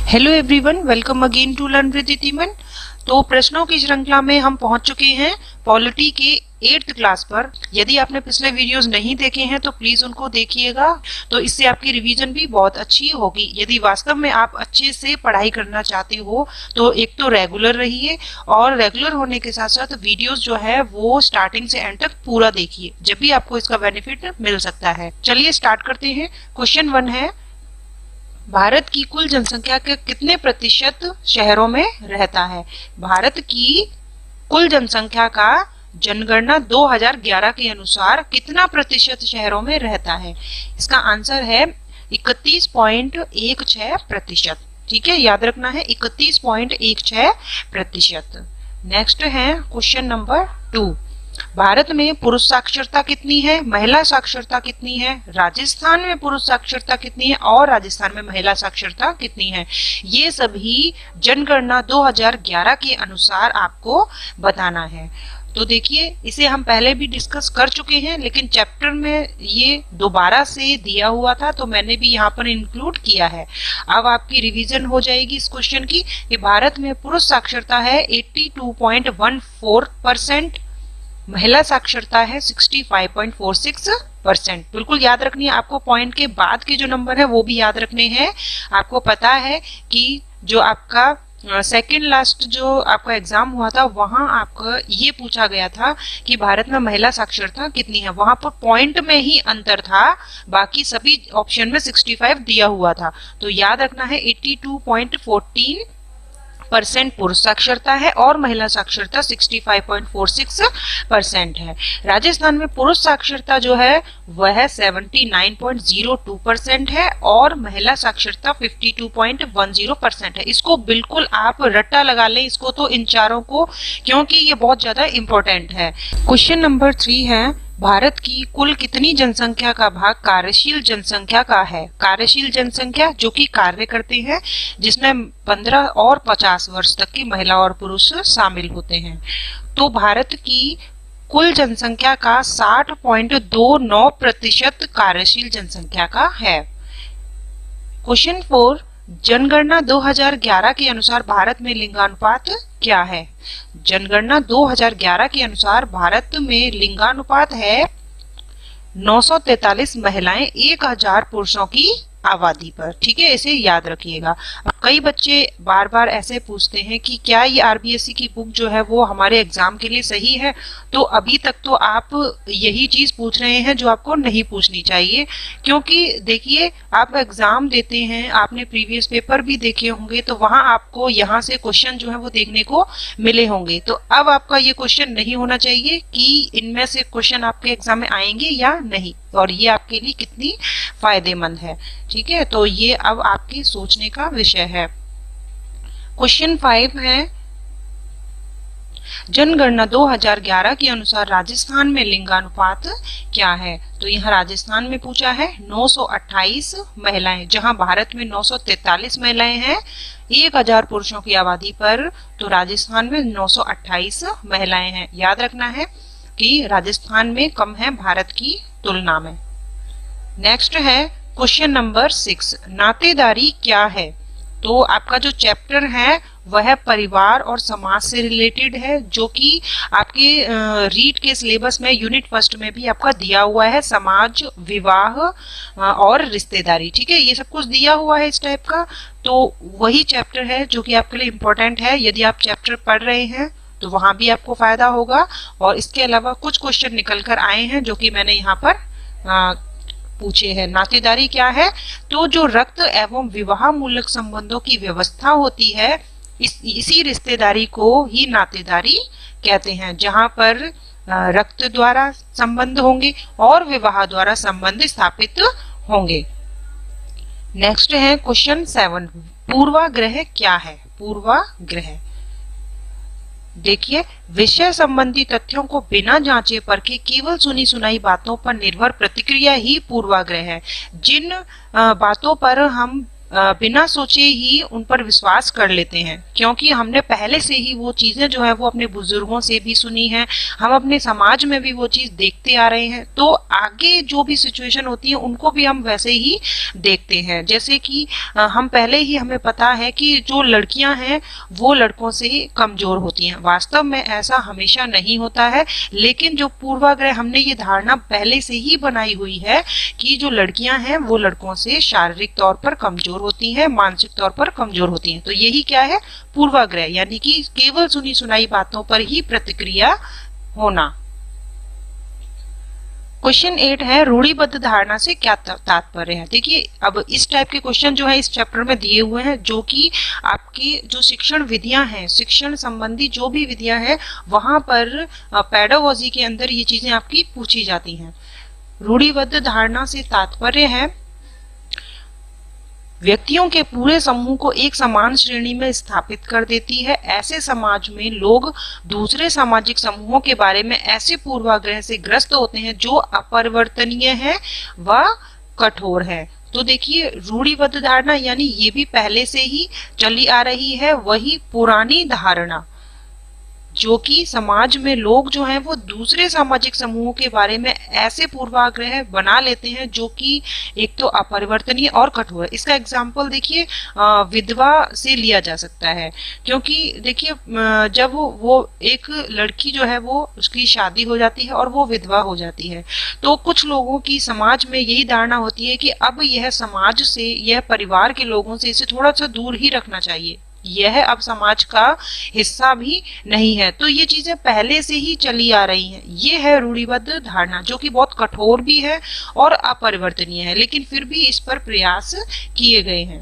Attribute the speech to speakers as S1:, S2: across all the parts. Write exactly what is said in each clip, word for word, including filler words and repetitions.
S1: Hello everyone, welcome again to learn with इतिमन। तो प्रश्नों की श्रृंखला में हम पहुंच चुके हैं पॉलिटी के एट्थ क्लास पर। यदि आपने पिछले वीडियोस नहीं देखे हैं तो प्लीज उनको देखिएगा, तो इससे आपकी रिवीजन भी बहुत अच्छी होगी। यदि वास्तव में आप अच्छे से पढ़ाई करना चाहते हो तो एक तो रेगुलर रहिए, और रेगुलर होने के साथ साथ वीडियोस जो है वो स्टार्टिंग से एंड तक पूरा देखिए, जब भी आपको इसका बेनिफिट मिल सकता है। चलिए स्टार्ट करते हैं। क्वेश्चन वन है, भारत की कुल जनसंख्या के कितने प्रतिशत शहरों में रहता है? भारत की कुल जनसंख्या का जनगणना दो हज़ार ग्यारह के अनुसार कितना प्रतिशत शहरों में रहता है? इसका आंसर है इकतीस पॉइंट एक छह प्रतिशत। ठीक है, याद रखना है इकतीस पॉइंट एक छह प्रतिशत। नेक्स्ट है क्वेश्चन नंबर टू, भारत में पुरुष साक्षरता कितनी है, महिला साक्षरता कितनी है? राजस्थान में पुरुष साक्षरता कितनी है और राजस्थान में महिला साक्षरता कितनी है? ये सभी जनगणना दो हज़ार ग्यारह के अनुसार आपको बताना है। तो देखिए, इसे हम पहले भी डिस्कस कर चुके हैं, लेकिन चैप्टर में ये दोबारा से दिया हुआ था तो मैंने भी यहाँ पर इंक्लूड किया है। अब आपकी रिवीजन हो जाएगी इस क्वेश्चन की कि भारत में पुरुष साक्षरता है बयासी पॉइंट एक चार परसेंट, महिला साक्षरता है पैंसठ पॉइंट चार छह परसेंट। बिल्कुल याद रखनी है आपको, पॉइंट के बाद के जो नंबर है वो भी याद रखने हैं। आपको पता है कि जो आपका सेकंड लास्ट जो आपका एग्जाम हुआ था वहां आपका ये पूछा गया था कि भारत में महिला साक्षरता कितनी है, वहां पर पॉइंट में ही अंतर था, बाकी सभी ऑप्शन में पैंसठ दिया हुआ था। तो याद रखना है बयासी पॉइंट एक चार परसेंट पुरुष साक्षरता है और महिला साक्षरता पैंसठ पॉइंट चार छह परसेंट है। राजस्थान में पुरुष साक्षरता जो है वह उन्यासी पॉइंट शून्य दो परसेंट है और महिला साक्षरता बावन पॉइंट एक शून्य परसेंट है। इसको बिल्कुल आप रट्टा लगा लें इसको तो, इन चारों को, क्योंकि ये बहुत ज्यादा इंपॉर्टेंट है। क्वेश्चन नंबर थ्री है, भारत की कुल कितनी जनसंख्या का भाग कार्यशील जनसंख्या का है? कार्यशील जनसंख्या जो कि कार्य करते हैं, जिसमें पंद्रह और पचास वर्ष तक की महिला और पुरुष शामिल होते हैं। तो भारत की कुल जनसंख्या का साठ पॉइंट दो नौ प्रतिशत कार्यशील जनसंख्या का है। क्वेश्चन फोर, जनगणना दो हज़ार ग्यारह के अनुसार भारत में लिंगानुपात क्या है? जनगणना दो हज़ार ग्यारह के अनुसार भारत में लिंगानुपात है नौ सौ तैतालीस महिलाएं एक हजार पुरुषों की आबादी पर। ठीक है, इसे याद रखिएगा। अब कई बच्चे बार बार ऐसे पूछते हैं कि क्या ये आरबीएससी की बुक जो है वो हमारे एग्जाम के लिए सही है? तो अभी तक तो आप यही चीज पूछ रहे हैं जो आपको नहीं पूछनी चाहिए, क्योंकि देखिए आप एग्जाम देते हैं, आपने प्रीवियस पेपर भी देखे होंगे, तो वहां आपको यहाँ से क्वेश्चन जो है वो देखने को मिले होंगे। तो अब आपका ये क्वेश्चन नहीं होना चाहिए कि इनमें से क्वेश्चन आपके एग्जाम में आएंगे या नहीं, और ये आपके लिए कितनी फायदेमंद है। ठीक है, तो ये अब आपके सोचने का विषय है। क्वेश्चन फाइव है, जनगणना दो हज़ार ग्यारह के अनुसार राजस्थान में लिंगानुपात क्या है? तो यहाँ राजस्थान में पूछा है नौ सौ अट्ठाईस महिलाएं, जहां भारत में नौ सौ तैतालीस महिलाएं हैं एक हजार पुरुषों की आबादी पर, तो राजस्थान में नौ सौ अट्ठाईस महिलाएं हैं। याद रखना है कि राजस्थान में कम है भारत की तुलना में। नेक्स्ट है क्वेश्चन नंबर सिक्स, नातेदारी क्या है? तो आपका जो चैप्टर है वह परिवार और समाज से रिलेटेड है, जो कि आपके रीड के सिलेबस में यूनिट फर्स्ट में भी आपका दिया हुआ है, समाज, विवाह और रिश्तेदारी। ठीक है, ये सब कुछ दिया हुआ है इस टाइप का। तो वही चैप्टर है जो कि आपके लिए इम्पोर्टेंट है। यदि आप चैप्टर पढ़ रहे हैं तो वहां भी आपको फायदा होगा, और इसके अलावा कुछ क्वेश्चन निकल कर आए हैं जो कि मैंने यहाँ पर आ, पूछे हैं। नातेदारी क्या है? तो जो रक्त एवं विवाह मूलक संबंधों की व्यवस्था होती है, इस इसी रिश्तेदारी को ही नातेदारी कहते हैं, जहां पर रक्त द्वारा संबंध होंगे और विवाह द्वारा संबंध स्थापित होंगे। नेक्स्ट है क्वेश्चन सेवन, पूर्वाग्रह क्या है? पूर्वाग्रह देखिए, विषय संबंधी तथ्यों को बिना जांचे परखे केवल सुनी सुनाई बातों पर निर्भर प्रतिक्रिया ही पूर्वाग्रह है। जिन बातों पर हम बिना सोचे ही उन पर विश्वास कर लेते हैं, क्योंकि हमने पहले से ही वो चीजें जो है वो अपने बुजुर्गों से भी सुनी है, हम अपने समाज में भी वो चीज देखते आ रहे हैं, तो आगे जो भी सिचुएशन होती है उनको भी हम वैसे ही देखते हैं। जैसे कि हम पहले ही हमें पता है कि जो लड़कियां हैं वो लड़कों से ही कमजोर होती हैं। वास्तव में ऐसा हमेशा नहीं होता है, लेकिन जो पूर्वाग्रह हमने ये धारणा पहले से ही बनाई हुई है कि जो लड़कियां हैं वो लड़कों से शारीरिक तौर पर कमजोर होती हैं, मानसिक तौर पर कमजोर होती हैं। तो यही क्या है, पूर्वाग्रह, यानी कि केवल सुनी सुनाई बातों पर ही प्रतिक्रिया होना। क्वेश्चन एट है, रूढ़िबद्ध धारणा से क्या तात्पर्य है। देखिए, अब इस टाइप के क्वेश्चन जो है इस चैप्टर में दिए हुए हैं, जो कि आपकी जो शिक्षण विधियां हैं, शिक्षण संबंधी जो भी विधियां हैं, वहां पर पेडागोजी के अंदर ये चीजें आपकी पूछी जाती हैं। रूढ़िबद्ध धारणा से तात्पर्य है व्यक्तियों के पूरे समूह को एक समान श्रेणी में स्थापित कर देती है। ऐसे समाज में लोग दूसरे सामाजिक समूहों के बारे में ऐसे पूर्वाग्रह से ग्रस्त होते हैं जो अपरिवर्तनीय है व कठोर है। तो देखिए, रूढ़िबद्ध धारणा यानी ये भी पहले से ही चली आ रही है वही पुरानी धारणा, जो कि समाज में लोग जो हैं वो दूसरे सामाजिक समूहों के बारे में ऐसे पूर्वाग्रह बना लेते हैं जो कि एक तो अपरिवर्तनीय और कठोर है। इसका एग्जाम्पल देखिए विधवा से लिया जा सकता है, क्योंकि देखिए जब वो एक लड़की जो है वो उसकी शादी हो जाती है और वो विधवा हो जाती है, तो कुछ लोगों की समाज में यही धारणा होती है कि अब यह समाज से, यह परिवार के लोगों से इसे थोड़ा सा दूर ही रखना चाहिए, यह अब समाज का हिस्सा भी नहीं है। तो ये चीजें पहले से ही चली आ रही हैं। ये है रूढ़िबद्ध धारणा, जो कि बहुत कठोर भी है और अपरिवर्तनीय है, लेकिन फिर भी इस पर प्रयास किए गए हैं।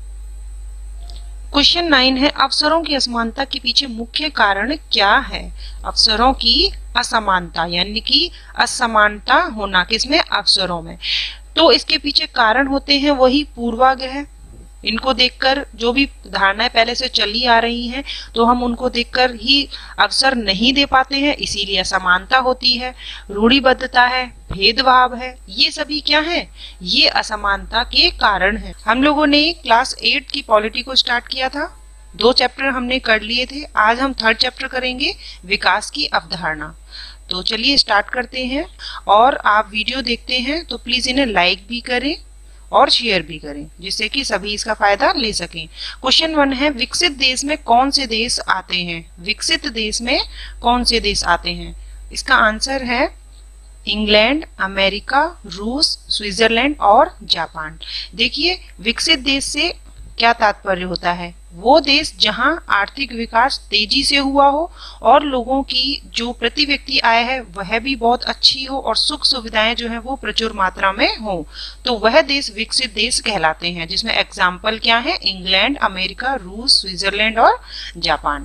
S1: क्वेश्चन नाइन है, अवसरों की असमानता के पीछे मुख्य कारण क्या है। अवसरों की असमानता यानी कि असमानता होना किसमें, अवसरों में। तो इसके पीछे कारण होते हैं वही पूर्वाग्रह। इनको देखकर जो भी धारणाएं पहले से चली आ रही हैं, तो हम उनको देखकर ही अवसर नहीं दे पाते हैं, इसीलिए असमानता होती है। रूढ़िबद्धता है, भेदभाव है, ये सभी क्या है, ये असमानता के कारण है। हम लोगों ने क्लास एट की पॉलिटी को स्टार्ट किया था, दो चैप्टर हमने कर लिए थे। आज हम थर्ड चैप्टर करेंगे, विकास की अवधारणा। तो चलिए स्टार्ट करते हैं। और आप वीडियो देखते हैं तो प्लीज इन्हें लाइक भी करें और शेयर भी करें, जिससे कि सभी इसका फायदा ले सकें। क्वेश्चन वन है, विकसित देश में कौन से देश आते हैं। विकसित देश में कौन से देश आते हैं। इसका आंसर है इंग्लैंड, अमेरिका, रूस, स्विट्जरलैंड और जापान। देखिए, विकसित देश से क्या तात्पर्य होता है, वो देश जहां आर्थिक विकास तेजी से हुआ हो और लोगों की जो प्रति व्यक्ति आय है वह भी बहुत अच्छी हो और सुख सुविधाएं जो है वो प्रचुर मात्रा में हो, तो वह देश विकसित देश कहलाते हैं, जिसमें एग्जाम्पल क्या है, इंग्लैंड, अमेरिका, रूस, स्विट्जरलैंड और जापान।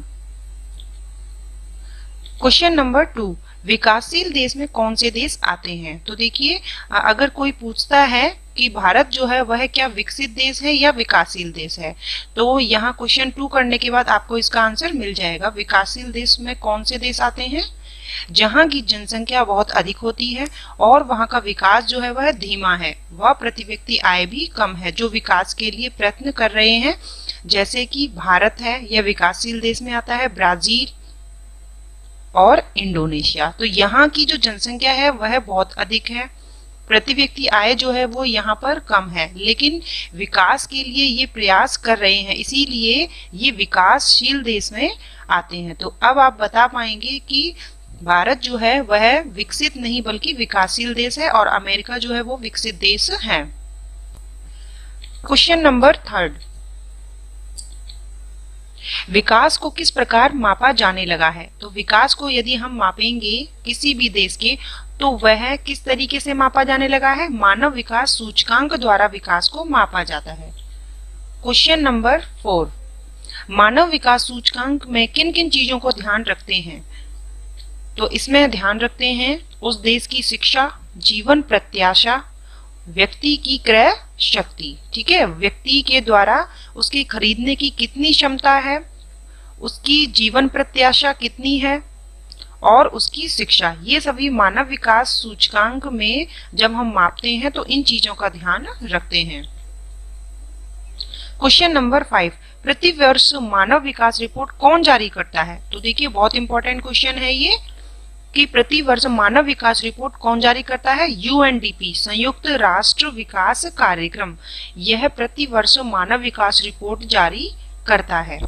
S1: क्वेश्चन नंबर टू, विकासशील देश में कौन से देश आते हैं। तो देखिए, अगर कोई पूछता है कि भारत जो है वह क्या विकसित देश है या विकासशील देश है, तो यहाँ क्वेश्चन टू करने के बाद आपको इसका आंसर मिल जाएगा। विकासशील देश में कौन से देश आते हैं, जहाँ की जनसंख्या बहुत अधिक होती है और वहाँ का विकास जो है वह धीमा है, वह प्रति व्यक्ति आय भी कम है, जो विकास के लिए प्रयत्न कर रहे हैं, जैसे कि भारत है, यह विकासशील देश में आता है, ब्राजील और इंडोनेशिया। तो यहाँ की जो जनसंख्या है वह बहुत अधिक है, प्रति व्यक्ति आय जो है वो यहाँ पर कम है, लेकिन विकास के लिए ये प्रयास कर रहे हैं, इसीलिए ये विकासशील देश में आते हैं। तो अब आप बता पाएंगे कि भारत जो है वह विकसित नहीं बल्कि विकासशील देश है और अमेरिका जो है वो विकसित देश है। क्वेश्चन नंबर थर्ड, विकास को किस प्रकार मापा जाने लगा है। तो विकास को यदि हम मापेंगे किसी भी देश के, तो वह किस तरीके से मापा जाने लगा है, मानव विकास सूचकांक द्वारा विकास को मापा जाता है। क्वेश्चन नंबर फोर, मानव विकास सूचकांक में किन किन चीजों को ध्यान रखते हैं। तो इसमें ध्यान रखते हैं उस देश की शिक्षा, जीवन प्रत्याशा, व्यक्ति की क्रय शक्ति, ठीक है, व्यक्ति के द्वारा उसकी खरीदने की कितनी क्षमता है, उसकी जीवन प्रत्याशा कितनी है और उसकी शिक्षा, ये सभी मानव विकास सूचकांक में जब हम मापते हैं तो इन चीजों का ध्यान रखते हैं। क्वेश्चन नंबर फाइव, प्रति वर्ष मानव विकास रिपोर्ट कौन जारी करता है? तो देखिए बहुत इंपॉर्टेंट क्वेश्चन है ये कि प्रति वर्ष मानव विकास रिपोर्ट कौन जारी करता है? यूएनडीपी, संयुक्त राष्ट्र विकास कार्यक्रम, यह प्रति वर्ष मानव विकास रिपोर्ट जारी करता है।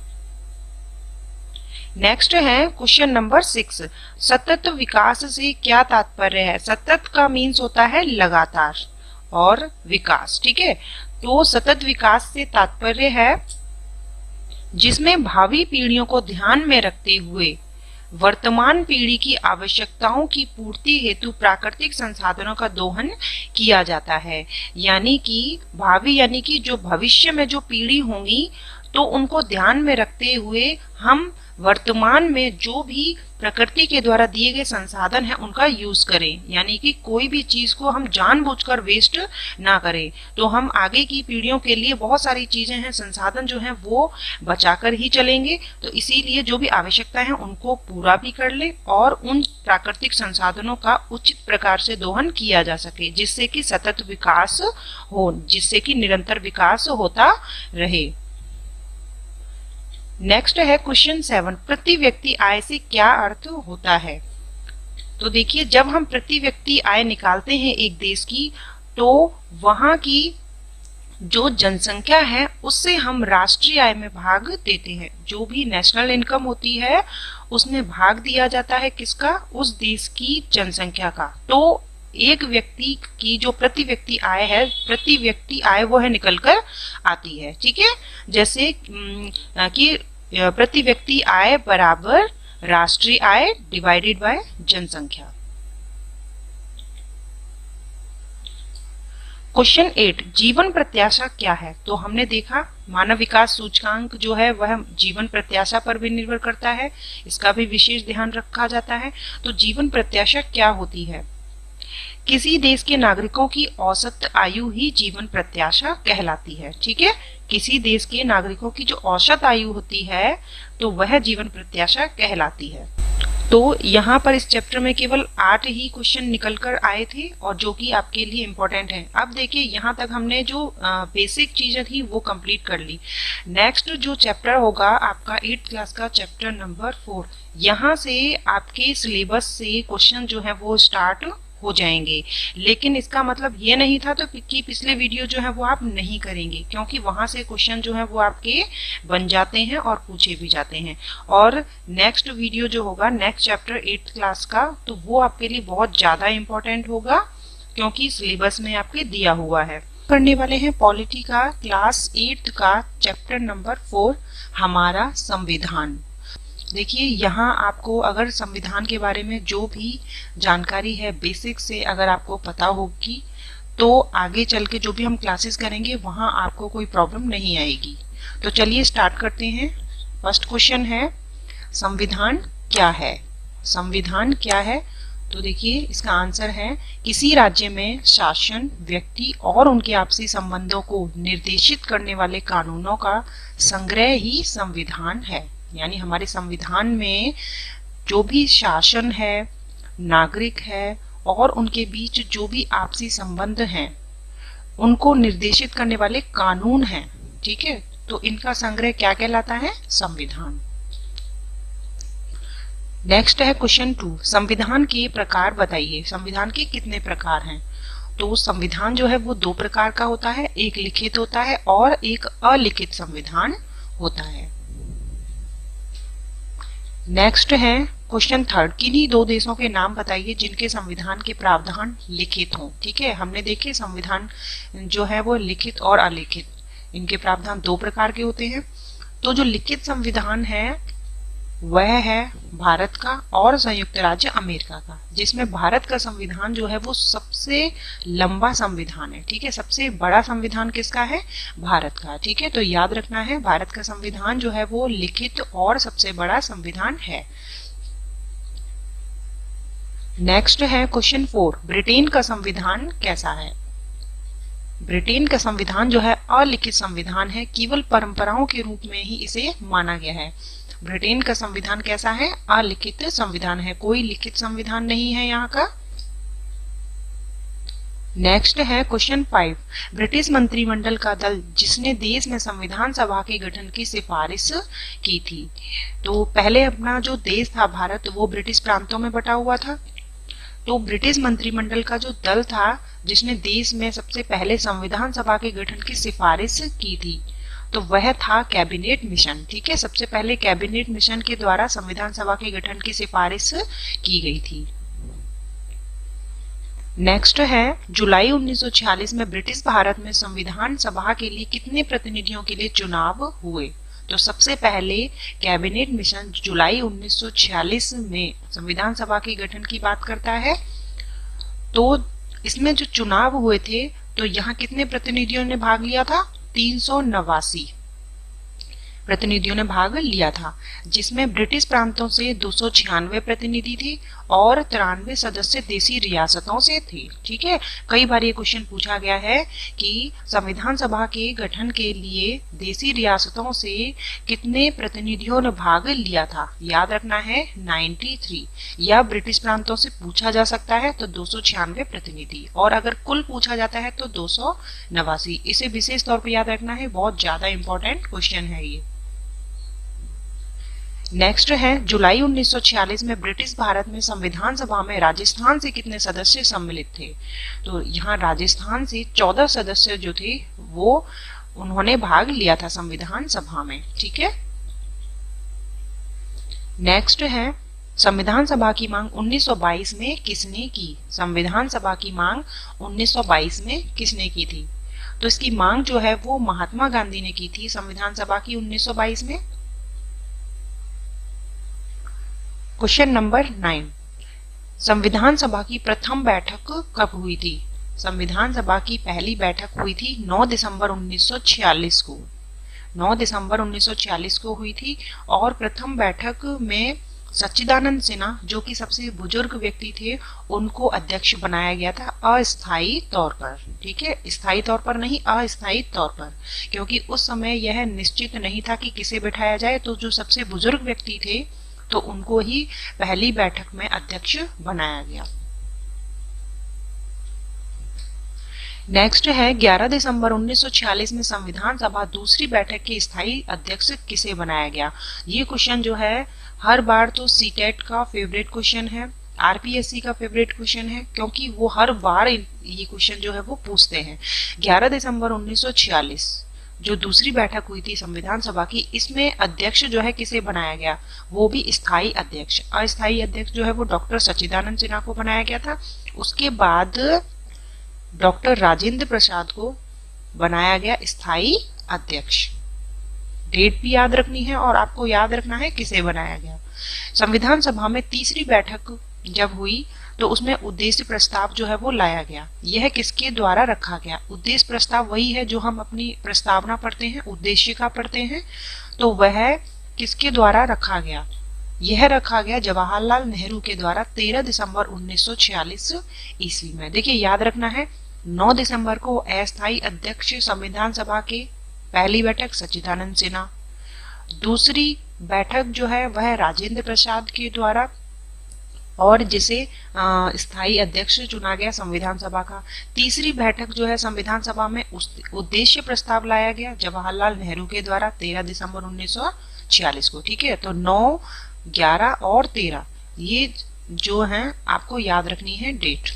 S1: नेक्स्ट है क्वेश्चन नंबर सिक्स, सतत विकास से क्या तात्पर्य है? सतत का मीन्स होता है लगातार और विकास, ठीक है। तो सतत विकास से तात्पर्य है जिसमें भावी पीढ़ियों को ध्यान में रखते हुए वर्तमान पीढ़ी की आवश्यकताओं की पूर्ति हेतु प्राकृतिक संसाधनों का दोहन किया जाता है। यानी कि भावी यानी कि जो भविष्य में जो पीढ़ी होंगी तो उनको ध्यान में रखते हुए हम वर्तमान में जो भी प्रकृति के द्वारा दिए गए संसाधन हैं उनका यूज करें, यानी कि कोई भी चीज को हम जानबूझकर वेस्ट ना करें। तो हम आगे की पीढ़ियों के लिए बहुत सारी चीजें हैं, संसाधन जो हैं वो बचाकर ही चलेंगे। तो इसीलिए जो भी आवश्यकता है उनको पूरा भी कर ले और उन प्राकृतिक संसाधनों का उचित प्रकार से दोहन किया जा सके, जिससे कि सतत विकास हो, जिससे कि निरंतर विकास होता रहे। नेक्स्ट है क्वेश्चन सेवन, प्रति व्यक्ति आय से क्या अर्थ होता है? तो देखिए जब हम प्रति व्यक्ति आय निकालते हैं एक देश की तो वहां की जो जनसंख्या है उससे हम राष्ट्रीय आय में भाग देते हैं। जो भी नेशनल इनकम होती है उसमें भाग दिया जाता है किसका? उस देश की जनसंख्या का। तो एक व्यक्ति की जो प्रति व्यक्ति आय है, प्रति व्यक्ति आय वो है निकल कर आती है, ठीक है। जैसे कि प्रति व्यक्ति आय बराबर राष्ट्रीय आय डिवाइडेड बाय जनसंख्या। क्वेश्चन एट, जीवन प्रत्याशा क्या है? तो हमने देखा मानव विकास सूचकांक जो है वह जीवन प्रत्याशा पर भी निर्भर करता है, इसका भी विशेष ध्यान रखा जाता है। तो जीवन प्रत्याशा क्या होती है? किसी देश के नागरिकों की औसत आयु ही जीवन प्रत्याशा कहलाती है, ठीक है। किसी देश के नागरिकों की जो औसत आयु होती है तो वह जीवन प्रत्याशा कहलाती है। तो यहाँ पर इस चैप्टर में केवल आठ ही क्वेश्चन निकल कर आए थे और जो कि आपके लिए इम्पोर्टेंट है। अब देखिए यहाँ तक हमने जो बेसिक चीजें थी वो कंप्लीट कर ली। नेक्स्ट जो चैप्टर होगा आपका एट्थ क्लास का चैप्टर नंबर फोर, यहाँ से आपके सिलेबस से क्वेश्चन जो है वो स्टार्ट हो जाएंगे। लेकिन इसका मतलब ये नहीं था तो कि पिछले वीडियो जो है वो आप नहीं करेंगे, क्योंकि वहां से क्वेश्चन जो है वो आपके बन जाते हैं और पूछे भी जाते हैं। और नेक्स्ट वीडियो जो होगा नेक्स्ट चैप्टर एट्थ क्लास का, तो वो आपके लिए बहुत ज्यादा इम्पोर्टेंट होगा क्योंकि सिलेबस में आपके दिया हुआ है। करने वाले हैं पॉलिटी का क्लास एट्थ का चैप्टर नंबर फोर, हमारा संविधान। देखिए यहाँ आपको अगर संविधान के बारे में जो भी जानकारी है बेसिक से अगर आपको पता होगी तो आगे चल के जो भी हम क्लासेस करेंगे वहाँ आपको कोई प्रॉब्लम नहीं आएगी। तो चलिए स्टार्ट करते हैं। फर्स्ट क्वेश्चन है, संविधान क्या है? संविधान क्या है? तो देखिए इसका आंसर है, किसी राज्य में शासन, व्यक्ति और उनके आपसी संबंधों को निर्देशित करने वाले कानूनों का संग्रह ही संविधान है। यानी हमारे संविधान में जो भी शासन है, नागरिक है और उनके बीच जो भी आपसी संबंध हैं उनको निर्देशित करने वाले कानून हैं, ठीक है। तो इनका संग्रह क्या कहलाता है? संविधान। नेक्स्ट है क्वेश्चन टू, संविधान के प्रकार बताइए। संविधान के कितने प्रकार हैं? तो संविधान जो है वो दो प्रकार का होता है, एक लिखित होता है और एक अलिखित संविधान होता है। नेक्स्ट है क्वेश्चन थर्ड, किन्हीं दो देशों के नाम बताइए जिनके संविधान के प्रावधान लिखित हों। ठीक है, हमने देखे संविधान जो है वो लिखित और अलिखित, इनके प्रावधान दो प्रकार के होते हैं। तो जो लिखित संविधान है वह है भारत का और संयुक्त राज्य अमेरिका का, जिसमें भारत का संविधान जो है वो सबसे लंबा संविधान है। ठीक है, सबसे बड़ा संविधान किसका है? भारत का। ठीक है, तो याद रखना है भारत का संविधान जो है वो लिखित और सबसे बड़ा संविधान है। नेक्स्ट है क्वेश्चन फोर, ब्रिटेन का संविधान कैसा है? ब्रिटेन का संविधान जो है अलिखित संविधान है, केवल परंपराओं के रूप में ही इसे माना गया है। ब्रिटेन का संविधान कैसा है? अलिखित संविधान है, कोई लिखित संविधान नहीं है यहाँ का। नेक्स्ट है क्वेश्चन फाइव। ब्रिटिश मंत्रिमंडल का दल जिसने देश में संविधान सभा के गठन की सिफारिश की थी। तो पहले अपना जो देश था भारत, वो ब्रिटिश प्रांतों में बटा हुआ था। तो ब्रिटिश मंत्रिमंडल का जो दल था जिसने देश में सबसे पहले संविधान सभा के गठन की सिफारिश की थी, तो वह था कैबिनेट मिशन। ठीक है, सबसे पहले कैबिनेट मिशन के द्वारा संविधान सभा के गठन की सिफारिश की गई थी। नेक्स्ट है जुलाई उन्नीस सौ छियालीस में ब्रिटिश भारत में संविधान सभा के लिए कितने प्रतिनिधियों के लिए चुनाव हुए। तो सबसे पहले कैबिनेट मिशन जुलाई उन्नीस सौ छियालीस में संविधान सभा के गठन की बात करता है। तो इसमें जो चुनाव हुए थे, तो यहाँ कितने प्रतिनिधियों ने भाग लिया था? तीन सौ नवासी प्रतिनिधियों ने भाग लिया था, जिसमें ब्रिटिश प्रांतों से दो सौ छियानवे प्रतिनिधि थे और तिरानवे सदस्य देसी रियासतों से थे। ठीक है, कई बार ये क्वेश्चन पूछा गया है कि संविधान सभा के गठन के लिए देसी रियासतों से कितने प्रतिनिधियों ने भाग लिया था। याद रखना है तिरानवे, या ब्रिटिश प्रांतों से पूछा जा सकता है तो दो सौ छियानवे प्रतिनिधि, और अगर कुल पूछा जाता है तो दो सौ नवासी। इसे विशेष तौर पर याद रखना है, बहुत ज्यादा इंपॉर्टेंट क्वेश्चन है ये। नेक्स्ट है जुलाई उन्नीस सौ छियालीस में ब्रिटिश भारत में संविधान सभा में राजस्थान से कितने सदस्य सम्मिलित थे। तो यहाँ राजस्थान से चौदह सदस्य जो थे वो उन्होंने भाग लिया था संविधान सभा में। ठीक है, नेक्स्ट है संविधान सभा की मांग उन्नीस सौ बाईस में किसने की। संविधान सभा की मांग उन्नीस सौ बाईस में किसने की थी। तो इसकी मांग जो है वो महात्मा गांधी ने की थी संविधान सभा की उन्नीस सौ बाईस में। क्वेश्चन नंबर नाइन, संविधान सभा की प्रथम बैठक कब हुई थी। संविधान सभा की पहली बैठक हुई थी नौ दिसंबर उन्नीस सौ छियालीस को। नौ दिसंबर उन्नीस सौ छियालीस को हुई थी, और प्रथम बैठक में सच्चिदानंद सिन्हा जो कि सबसे बुजुर्ग व्यक्ति थे उनको अध्यक्ष बनाया गया था अस्थायी तौर पर। ठीक है, स्थायी तौर पर नहीं, अस्थायी तौर पर, क्योंकि उस समय यह निश्चित नहीं था कि किसे बिठाया जाए। तो जो सबसे बुजुर्ग व्यक्ति थे तो उनको ही पहली बैठक में अध्यक्ष बनाया गया। नेक्स्ट है ग्यारह दिसंबर उन्नीस सौ छियालीस में संविधान सभा दूसरी बैठक के स्थायी अध्यक्ष किसे बनाया गया। ये क्वेश्चन जो है हर बार तो सीटेट का फेवरेट क्वेश्चन है, आरपीएससी का फेवरेट क्वेश्चन है, क्योंकि वो हर बार ये क्वेश्चन जो है वो पूछते हैं। ग्यारह दिसंबर उन्नीस सौ छियालीस जो दूसरी बैठक हुई थी संविधान सभा की, इसमें अध्यक्ष जो है किसे बनाया गया, वो भी स्थायी अध्यक्ष। अस्थायी अध्यक्ष जो है वो डॉक्टर सच्चिदानंद सिन्हा को बनाया गया था। उसके बाद डॉक्टर राजेंद्र प्रसाद को बनाया गया स्थायी अध्यक्ष। डेट भी याद रखनी है और आपको याद रखना है किसे बनाया गया। संविधान सभा में तीसरी बैठक जब हुई तो उसमें उद्देश्य प्रस्ताव जो है वो लाया गया। यह किसके द्वारा रखा गया। उद्देश्य प्रस्ताव वही है जो हम अपनी प्रस्तावना पढ़ते हैं, उद्देश्य का पढ़ते हैं, तो वह किसके द्वारा रखा गया। यह रखा गया जवाहरलाल नेहरू के द्वारा तेरह दिसंबर उन्नीस सौ छियालीस ईस्वी में। देखिए याद रखना है, नौ दिसंबर को अस्थायी अध्यक्ष संविधान सभा के पहली बैठक सच्चिदानंद सिन्हा, दूसरी बैठक जो है वह राजेंद्र प्रसाद के द्वारा, और जिसे स्थायी अध्यक्ष चुना गया संविधान सभा का। तीसरी बैठक जो है संविधान सभा में उद्देश्य प्रस्ताव लाया गया जवाहरलाल नेहरू के द्वारा तेरह दिसंबर उन्नीस सौ छियालीस को। ठीक है, तो नौ, ग्यारह और तेरह ये जो हैं आपको याद रखनी है डेट।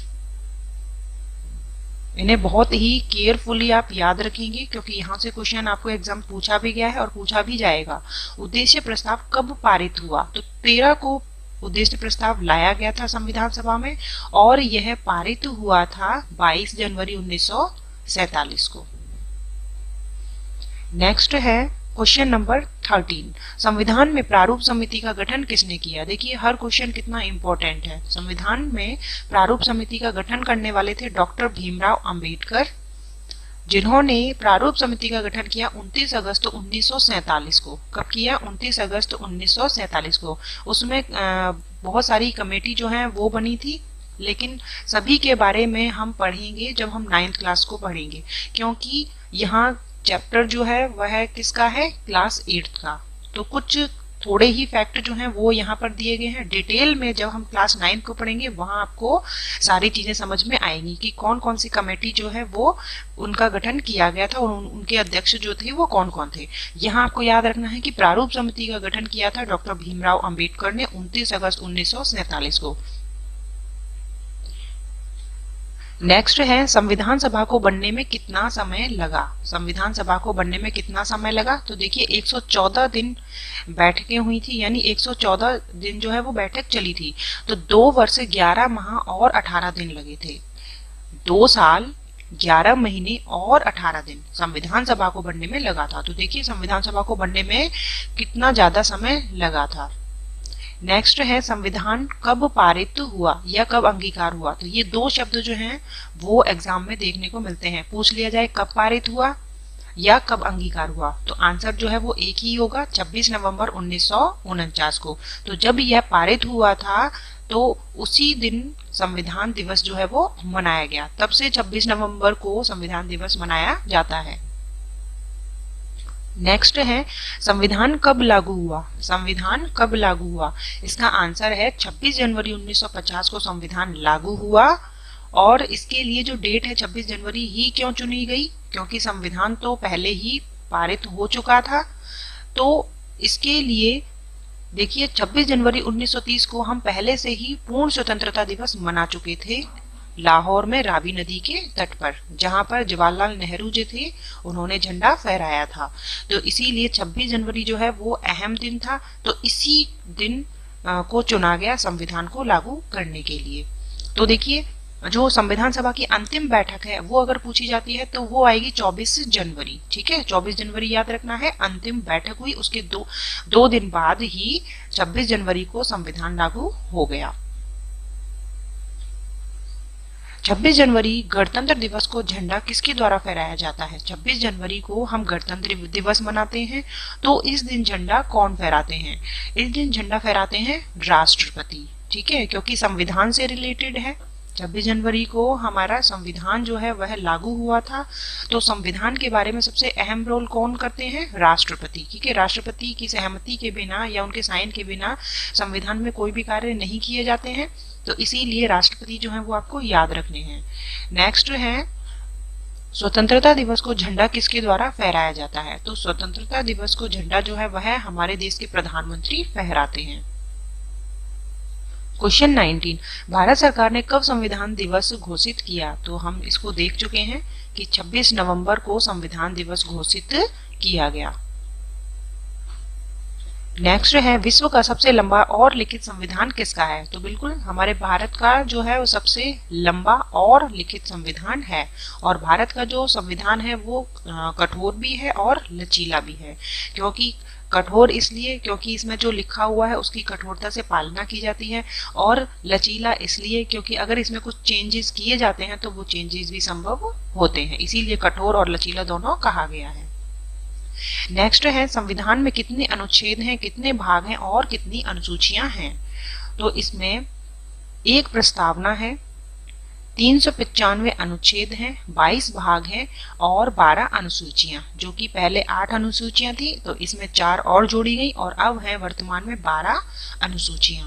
S1: इन्हें बहुत ही केयरफुली आप याद रखेंगे, क्योंकि यहाँ से क्वेश्चन आपको एग्जाम पूछा भी गया है और पूछा भी जाएगा। उद्देश्य प्रस्ताव कब पारित हुआ। तो तेरह को उद्देश्य प्रस्ताव लाया गया था संविधान सभा में, और यह पारित हुआ था बाईस जनवरी उन्नीस सौ सैतालीस को। नेक्स्ट है क्वेश्चन नंबर थर्टीन, संविधान में प्रारूप समिति का गठन किसने किया। देखिए हर क्वेश्चन कितना इंपॉर्टेंट है। संविधान में प्रारूप समिति का गठन करने वाले थे डॉक्टर भीमराव अंबेडकर, जिन्होंने प्रारूप समिति का गठन किया उनतीस अगस्त उन्नीस सौ सैतालीस को। कब किया? उनतीस अगस्त उन्नीस सौ सैतालीस को। उसमें बहुत सारी कमेटी जो है वो बनी थी, लेकिन सभी के बारे में हम पढ़ेंगे जब हम नाइन्थ क्लास को पढ़ेंगे, क्योंकि यहाँ चैप्टर जो है वह किसका है, क्लास एट्थ का। तो कुछ थोड़े ही फैक्ट जो हैं वो यहाँ पर दिए गए हैं। डिटेल में जब हम क्लास नाइन्थ को पढ़ेंगे वहां आपको सारी चीजें समझ में आएंगी कि कौन कौन सी कमेटी जो है वो उनका गठन किया गया था और उन, उनके अध्यक्ष जो थे वो कौन कौन थे। यहाँ आपको याद रखना है कि प्रारूप समिति का गठन किया था डॉक्टर भीमराव अंबेडकर ने उनतीस अगस्त उन्नीस सौ सैतालीस को। नेक्स्ट है संविधान सभा को बनने में कितना समय लगा। संविधान सभा को बनने में कितना समय लगा, तो देखिए एक सौ चौदह दिन बैठकें हुई थी, यानी एक सौ चौदह दिन जो है वो बैठक चली थी। तो दो वर्ष ग्यारह माह और अठारह दिन लगे थे। दो साल ग्यारह महीने और अठारह दिन संविधान सभा को बनने में लगा था। तो देखिए संविधान सभा को बनने में कितना ज्यादा समय लगा था। नेक्स्ट है संविधान कब पारित हुआ या कब अंगीकार हुआ। तो ये दो शब्द जो हैं वो एग्जाम में देखने को मिलते हैं। पूछ लिया जाए कब पारित हुआ या कब अंगीकार हुआ, तो आंसर जो है वो एक ही होगा, छब्बीस नवंबर उन्नीस सौ उनचास को। तो जब यह पारित हुआ था तो उसी दिन संविधान दिवस जो है वो मनाया गया। तब से छब्बीस नवंबर को संविधान दिवस मनाया जाता है। नेक्स्ट है संविधान कब लागू हुआ। संविधान कब लागू हुआ, इसका आंसर है छब्बीस जनवरी उन्नीस सौ पचास को संविधान लागू हुआ। और इसके लिए जो डेट है छब्बीस जनवरी ही क्यों चुनी गई, क्योंकि संविधान तो पहले ही पारित हो चुका था। तो इसके लिए देखिए छब्बीस जनवरी उन्नीस सौ तीस को हम पहले से ही पूर्ण स्वतंत्रता दिवस मना चुके थे लाहौर में रावी नदी के तट पर, जहां पर जवाहरलाल नेहरू जो थे उन्होंने झंडा फहराया था। तो इसीलिए छब्बीस जनवरी जो है वो अहम दिन था। तो इसी दिन को चुना गया संविधान को लागू करने के लिए। तो देखिए जो संविधान सभा की अंतिम बैठक है वो अगर पूछी जाती है तो वो आएगी चौबीस जनवरी। ठीक है, चौबीस जनवरी याद रखना है, अंतिम बैठक हुई। उसके दो दो दिन बाद ही छब्बीस जनवरी को संविधान लागू हो गया। छब्बीस जनवरी गणतंत्र दिवस को झंडा किसके द्वारा फहराया जाता है। छब्बीस जनवरी को हम गणतंत्र दिवस मनाते हैं, तो इस दिन झंडा कौन फहराते हैं। इस दिन झंडा फहराते हैं राष्ट्रपति। ठीक है, क्योंकि संविधान से रिलेटेड है। छब्बीस जनवरी को हमारा संविधान जो है वह लागू हुआ था। तो संविधान के बारे में सबसे अहम रोल कौन करते हैं, राष्ट्रपति। ठीक है, राष्ट्रपति की सहमति के बिना या उनके साइन के बिना संविधान में कोई भी कार्य नहीं किए जाते हैं। तो इसीलिए राष्ट्रपति जो है वो आपको याद रखने हैं। नेक्स्ट है स्वतंत्रता दिवस को झंडा किसके द्वारा फहराया जाता है। तो स्वतंत्रता दिवस को झंडा जो है वह हमारे देश के प्रधानमंत्री फहराते हैं। क्वेश्चन नाइनटीन, भारत सरकार ने कब संविधान दिवस घोषित किया। तो हम इसको देख चुके हैं कि छब्बीस नवंबर को संविधान दिवस घोषित किया गया। नेक्स्ट है विश्व का सबसे लंबा और लिखित संविधान किसका है। तो बिल्कुल हमारे भारत का जो है वो सबसे लंबा और लिखित संविधान है। और भारत का जो संविधान है वो कठोर भी है और लचीला भी है। क्योंकि कठोर इसलिए क्योंकि इसमें जो लिखा हुआ है उसकी कठोरता से पालना की जाती है, और लचीला इसलिए क्योंकि अगर इसमें कुछ चेंजेस किए जाते हैं तो वो चेंजेस भी संभव होते हैं। इसीलिए कठोर और लचीला दोनों कहा गया है। नेक्स्ट है संविधान में कितने अनुच्छेद हैं, कितने भाग हैं और कितनी अनुसूचियां हैं। तो इसमें एक प्रस्तावना है, तीन सौ पचानवे अनुच्छेद हैं, बाईस भाग हैं और बारह अनुसूचियां, जो कि पहले आठ अनुसूचियां थी तो इसमें चार और जोड़ी गई और अब है वर्तमान में बारह अनुसूचियां।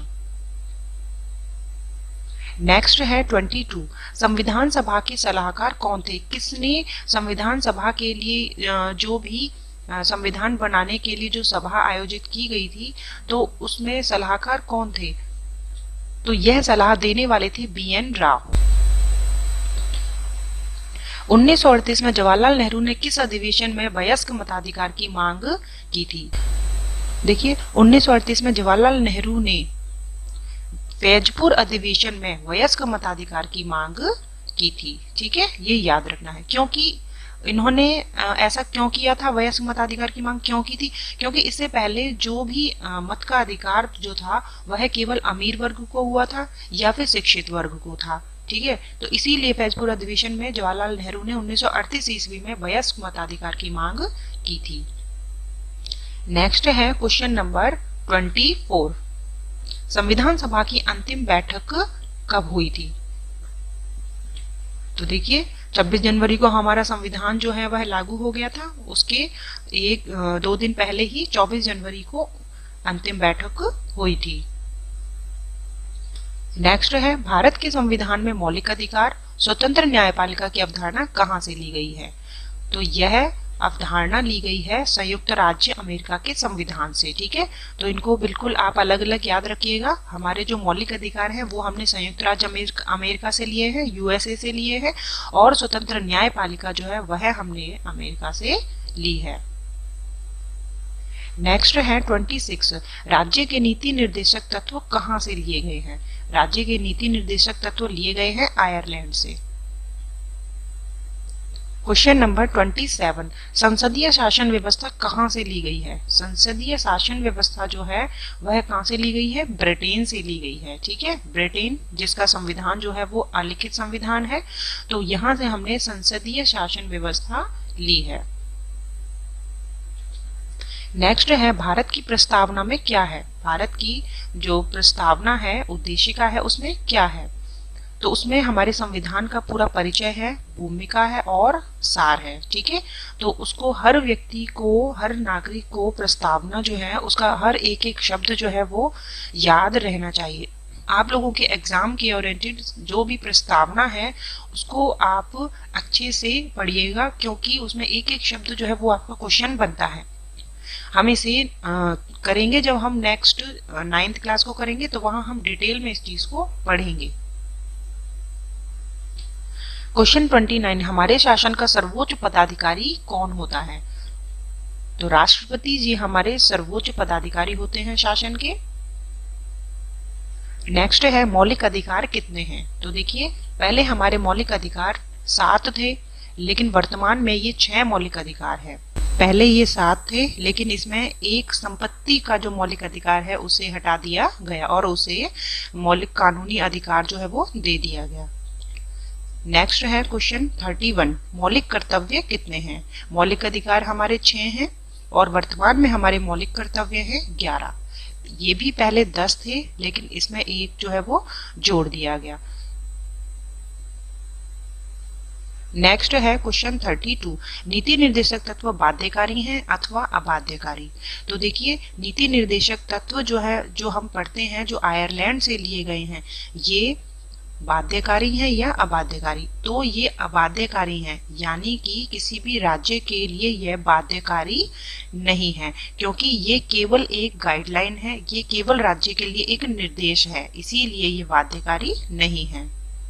S1: नेक्स्ट है बाईस, संविधान सभा के सलाहकार कौन थे। किसने संविधान सभा के लिए जो भी संविधान बनाने के लिए जो सभा आयोजित की गई थी तो उसमें सलाहकार कौन थे। तो यह सलाह देने वाले थे बी एन राव। उन्नीस सौ अड़तीस में जवाहरलाल नेहरू ने किस अधिवेशन में वयस्क मताधिकार की मांग की थी। देखिए उन्नीस सौ अड़तीस में जवाहरलाल नेहरू ने फैजपुर अधिवेशन में वयस्क मताधिकार की मांग की थी। ठीक है, ये याद रखना है। क्योंकि इन्होंने ऐसा क्यों किया था, वयस्क मताधिकार की मांग क्यों की थी, क्योंकि इससे पहले जो भी मत का अधिकार जो था वह केवल अमीर वर्ग को हुआ था या फिर शिक्षित वर्ग को था। ठीक है, तो इसीलिए फैजपुर अधिवेशन में जवाहरलाल नेहरू ने उन्नीस सौ अड़तीस ईस्वी में वयस्क मताधिकार की मांग की थी। नेक्स्ट है क्वेश्चन नंबर चौबीस, संविधान सभा की अंतिम बैठक कब हुई थी। तो देखिए छब्बीस जनवरी को हमारा संविधान जो है वह लागू हो गया था। उसके एक दो दिन पहले ही चौबीस जनवरी को अंतिम बैठक हुई थी। नेक्स्ट है भारत के संविधान में मौलिक अधिकार स्वतंत्र न्यायपालिका की अवधारणा कहाँ से ली गई है? तो यह अवधारणा ली गई है संयुक्त राज्य अमेरिका के संविधान से। ठीक है, तो इनको बिल्कुल आप अलग अलग याद रखिएगा। हमारे जो मौलिक अधिकार हैं वो हमने संयुक्त राज्य अमेरिका, अमेरिका से लिए हैं, यूएसए से लिए हैं, और स्वतंत्र न्यायपालिका जो है वह हमने अमेरिका से ली है। नेक्स्ट है छब्बीस, राज्य के नीति निर्देशक तत्व कहाँ से लिए गए हैं? राज्य के नीति निर्देशक तत्व लिए गए हैं आयरलैंड से। क्वेश्चन नंबर सत्ताईस, संसदीय शासन व्यवस्था कहाँ से ली गई है? संसदीय शासन व्यवस्था जो है वह कहाँ से ली गई है? ब्रिटेन से ली गई है। ठीक है, ब्रिटेन जिसका संविधान जो है वो अलिखित संविधान है, तो यहाँ से हमने संसदीय शासन व्यवस्था ली है। नेक्स्ट है भारत की प्रस्तावना में क्या है? भारत की जो प्रस्तावना है, उद्देशिका है, उसमें क्या है? तो उसमें हमारे संविधान का पूरा परिचय है, भूमिका है और सार है। ठीक है, तो उसको हर व्यक्ति को, हर नागरिक को प्रस्तावना जो है उसका हर एक एक शब्द जो है वो याद रहना चाहिए। आप लोगों के एग्जाम के ओरिएंटेड जो भी प्रस्तावना है उसको आप अच्छे से पढ़िएगा, क्योंकि उसमें एक एक शब्द जो है वो आपका क्वेश्चन बनता है। हम इसे आ, करेंगे जब हम नेक्स्ट नाइन्थ क्लास को करेंगे, तो वहां हम डिटेल में इस चीज को पढ़ेंगे। क्वेश्चन उनतीस, हमारे शासन का सर्वोच्च पदाधिकारी कौन होता है? तो राष्ट्रपति जी हमारे सर्वोच्च पदाधिकारी होते हैं शासन के। नेक्स्ट है मौलिक अधिकार कितने हैं? तो देखिए, पहले हमारे मौलिक अधिकार सात थे, लेकिन वर्तमान में ये छह मौलिक अधिकार है। पहले ये सात थे, लेकिन इसमें एक संपत्ति का जो मौलिक अधिकार है उसे हटा दिया गया और उसे मौलिक कानूनी अधिकार जो है वो दे दिया गया। नेक्स्ट है क्वेश्चन इकतीस, मौलिक कर्तव्य कितने हैं? मौलिक अधिकार हमारे छह हैं और वर्तमान में हमारे मौलिक कर्तव्य हैं ग्यारह। ये भी पहले दस थे, लेकिन इसमें एक जो है वो जोड़ दिया गया। नेक्स्ट है क्वेश्चन बत्तीस, नीति निर्देशक तत्व बाध्यकारी हैं अथवा अबाध्यकारी? तो देखिए, नीति निर्देशक तत्व जो है, जो हम पढ़ते हैं, जो आयरलैंड से लिए गए हैं, ये बाध्यकारी हैं या अबाध्यकारी? तो ये अबाध्यकारी हैं, यानी कि किसी भी राज्य के लिए यह बाध्यकारी नहीं है, क्योंकि ये केवल एक गाइडलाइन है, ये केवल राज्य के लिए एक निर्देश है, इसीलिए ये बाध्यकारी नहीं है।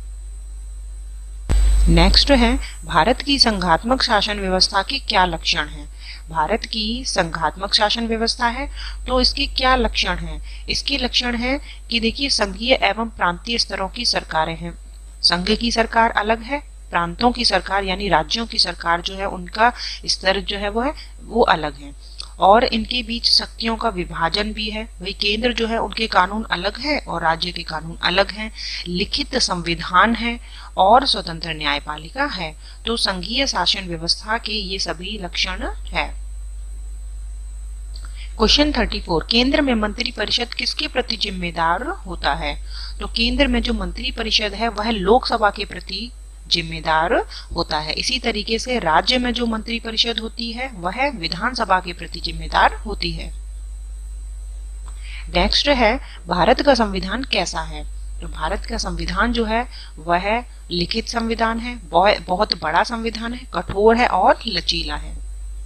S1: नेक्स्ट है भारत की संघात्मक शासन व्यवस्था के क्या लक्षण हैं? भारत की संघात्मक शासन व्यवस्था है, तो इसके क्या लक्षण हैं? इसके लक्षण है कि देखिए, संघीय एवं प्रांतीय स्तरों की सरकारें हैं। संघ की सरकार अलग है, प्रांतों की सरकार यानी राज्यों की सरकार जो है उनका स्तर जो है वो है वो अलग है, और इनके बीच शक्तियों का विभाजन भी है। वही केंद्र जो है उनके कानून अलग है और राज्य के कानून अलग हैं। लिखित संविधान है और स्वतंत्र न्यायपालिका है। तो संघीय शासन व्यवस्था के ये सभी लक्षण है। क्वेश्चन चौंतीस, केंद्र में मंत्री परिषद किसके प्रति जिम्मेदार होता है? तो केंद्र में जो मंत्री परिषद है वह लोकसभा के प्रति जिम्मेदार होता है। इसी तरीके से राज्य में जो मंत्री परिषद होती है वह विधानसभा के प्रति जिम्मेदार होती है। नेक्स्ट है भारत का संविधान कैसा है? तो भारत का संविधान जो है वह लिखित संविधान है, बहुत बड़ा संविधान है, कठोर है और लचीला है।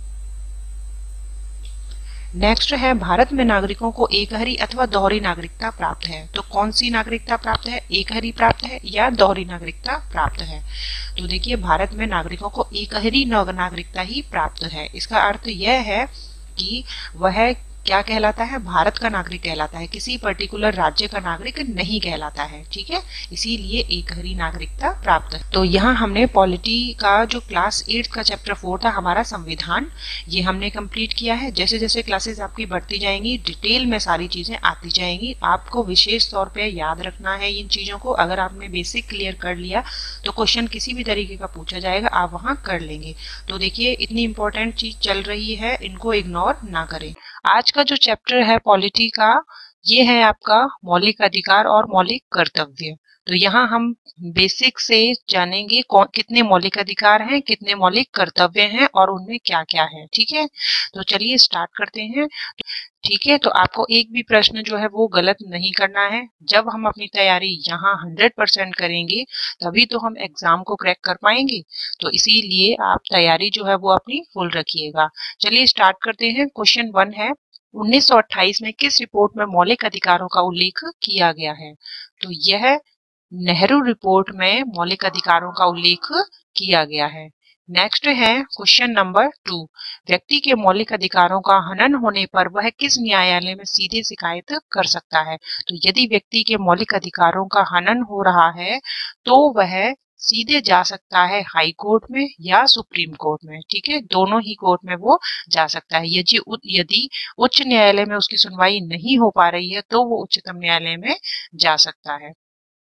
S1: नेक्स्ट है भारत में नागरिकों को एकहरी अथवा दोहरी नागरिकता प्राप्त है। तो कौन सी नागरिकता प्राप्त है? एकहरी प्राप्त है या दोहरी नागरिकता प्राप्त है? तो देखिए, भारत में नागरिकों को एकहरी नागरिकता ही प्राप्त है। इसका अर्थ यह है कि वह क्या कहलाता है? भारत का नागरिक कहलाता है, किसी पर्टिकुलर राज्य का नागरिक नहीं कहलाता है। ठीक है, इसीलिए एकहरी नागरिकता प्राप्त है। तो यहाँ हमने पॉलिटी का जो क्लास एट का चैप्टर फोर था, हमारा संविधान, ये हमने कंप्लीट किया है। जैसे जैसे क्लासेस आपकी बढ़ती जाएंगी, डिटेल में सारी चीजें आती जाएंगी। आपको विशेष तौर पे याद रखना है इन चीजों को। अगर आपने बेसिक क्लियर कर लिया तो क्वेश्चन किसी भी तरीके का पूछा जाएगा, आप वहां कर लेंगे। तो देखिए, इतनी इंपॉर्टेंट चीज चल रही है, इनको इग्नोर ना करें। आज का जो चैप्टर है पॉलिटी का, ये है आपका मौलिक अधिकार और मौलिक कर्तव्य। तो यहाँ हम बेसिक से जानेंगे कौन कितने मौलिक अधिकार हैं, कितने मौलिक कर्तव्य हैं और उनमें क्या क्या है। ठीक है, तो चलिए स्टार्ट करते हैं। ठीक है, तो आपको एक भी प्रश्न जो है वो गलत नहीं करना है। जब हम अपनी तैयारी यहाँ हंड्रेड परसेंट करेंगे तभी तो हम एग्जाम को क्रैक कर पाएंगे। तो इसीलिए आप तैयारी जो है वो अपनी फुल रखिएगा। चलिए स्टार्ट करते हैं। क्वेश्चन वन है, उन्नीस सौ अट्ठाईस में किस रिपोर्ट में मौलिक अधिकारों का उल्लेख किया गया है? तो यह नेहरू रिपोर्ट में मौलिक अधिकारों का उल्लेख किया गया है। नेक्स्ट है क्वेश्चन नंबर टू, व्यक्ति के मौलिक अधिकारों का हनन होने पर वह किस न्यायालय में सीधे शिकायत कर सकता है? तो यदि व्यक्ति के मौलिक अधिकारों का हनन हो रहा है तो वह सीधे जा सकता है हाई कोर्ट में या सुप्रीम कोर्ट में। ठीक है, दोनों ही कोर्ट में वो जा सकता है। यदि यदि उच्च न्यायालय में उसकी सुनवाई नहीं हो पा रही है तो वो उच्चतम न्यायालय में जा सकता है।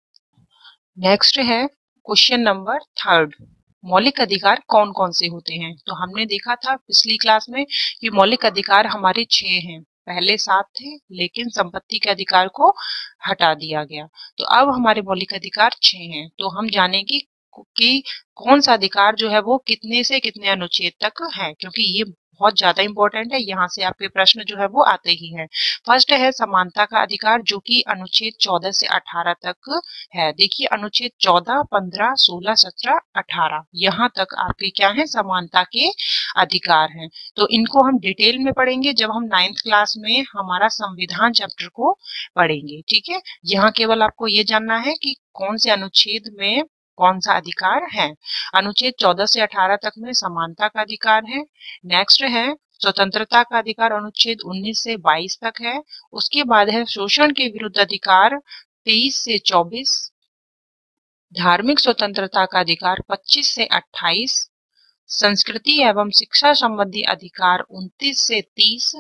S1: नेक्स्ट है क्वेश्चन नंबर थर्ड, मौलिक अधिकार कौन कौन से होते हैं? तो हमने देखा था पिछली क्लास में कि मौलिक अधिकार हमारे छह हैं। पहले सात थे लेकिन संपत्ति के अधिकार को हटा दिया गया। तो अब हमारे मौलिक अधिकार छह हैं। तो हम जानेंगे कि कौन सा अधिकार जो है वो कितने से कितने अनुच्छेद तक है, क्योंकि ये बहुत ज्यादा इंपॉर्टेंट है। यहाँ से आपके प्रश्न जो है वो आते ही हैं। फर्स्ट है समानता का अधिकार, जो कि अनुच्छेद चौदह से अठारह तक है। देखिए अनुच्छेद चौदह, पंद्रह, सोलह, सत्रह, अठारह, यहाँ तक आपके क्या है, समानता के अधिकार हैं। तो इनको हम डिटेल में पढ़ेंगे जब हम नाइन्थ क्लास में हमारा संविधान चैप्टर को पढ़ेंगे। ठीक है, यहाँ केवल आपको ये जानना है कि कौन से अनुच्छेद में कौन सा अधिकार है। अनुच्छेद चौदह से अठारह तक में समानता का अधिकार है। नेक्स्ट है स्वतंत्रता का अधिकार, अनुच्छेद उन्नीस से बाईस तक है। उसके बाद है शोषण के विरुद्ध अधिकार, तेईस से चौबीस। धार्मिक स्वतंत्रता का अधिकार पच्चीस से अट्ठाईस। संस्कृति एवं शिक्षा संबंधी अधिकार उनतीस से तीस।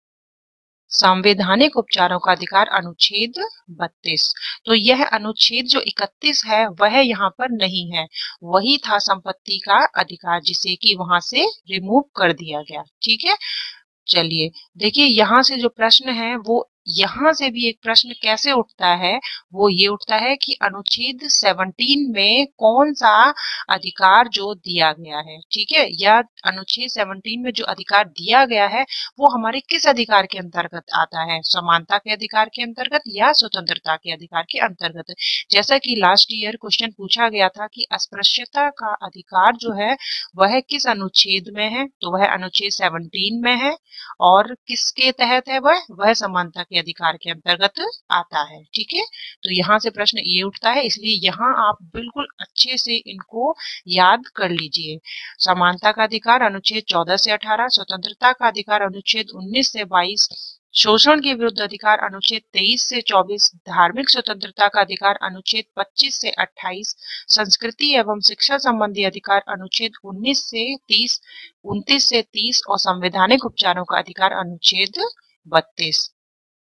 S1: संवैधानिक उपचारों का अधिकार अनुच्छेद बत्तीस। तो यह अनुच्छेद जो इकतीस है वह यहाँ पर नहीं है, वही था संपत्ति का अधिकार जिसे कि वहां से रिमूव कर दिया गया। ठीक है, चलिए देखिए यहाँ से जो प्रश्न है वो यहाँ से भी एक प्रश्न कैसे उठता है, वो ये उठता है कि अनुच्छेद सत्रह में कौन सा अधिकार जो दिया गया है। ठीक है, या अनुच्छेद सत्रह में जो अधिकार दिया गया है वो हमारे किस अधिकार के अंतर्गत आता है, समानता के अधिकार के अंतर्गत या स्वतंत्रता के अधिकार के अंतर्गत। जैसा कि लास्ट ईयर क्वेश्चन पूछा गया था कि अस्पृश्यता का अधिकार जो है वह किस अनुच्छेद में है, तो वह अनुच्छेद सत्रह में है। और किसके तहत है वह वह समानता के अधिकार के अंतर्गत आता है। ठीक है, तो यहाँ से प्रश्न ये उठता है, इसलिए यहाँ आप बिल्कुल अच्छे से इनको याद कर लीजिए। समानता का अधिकार अनुच्छेद चौदह से अठारह, स्वतंत्रता का अधिकार अनुच्छेद उन्नीस से बाईस, शोषण के विरुद्ध अधिकार अनुच्छेद तेईस से चौबीस, धार्मिक स्वतंत्रता का अधिकार अनुच्छेद पच्चीस से अट्ठाईस, संस्कृति एवं शिक्षा संबंधी अधिकार अनुच्छेद उन्नीस से तीस, उनतीस से तीस और संवैधानिक उपचारों का अधिकार अनुच्छेद बत्तीस।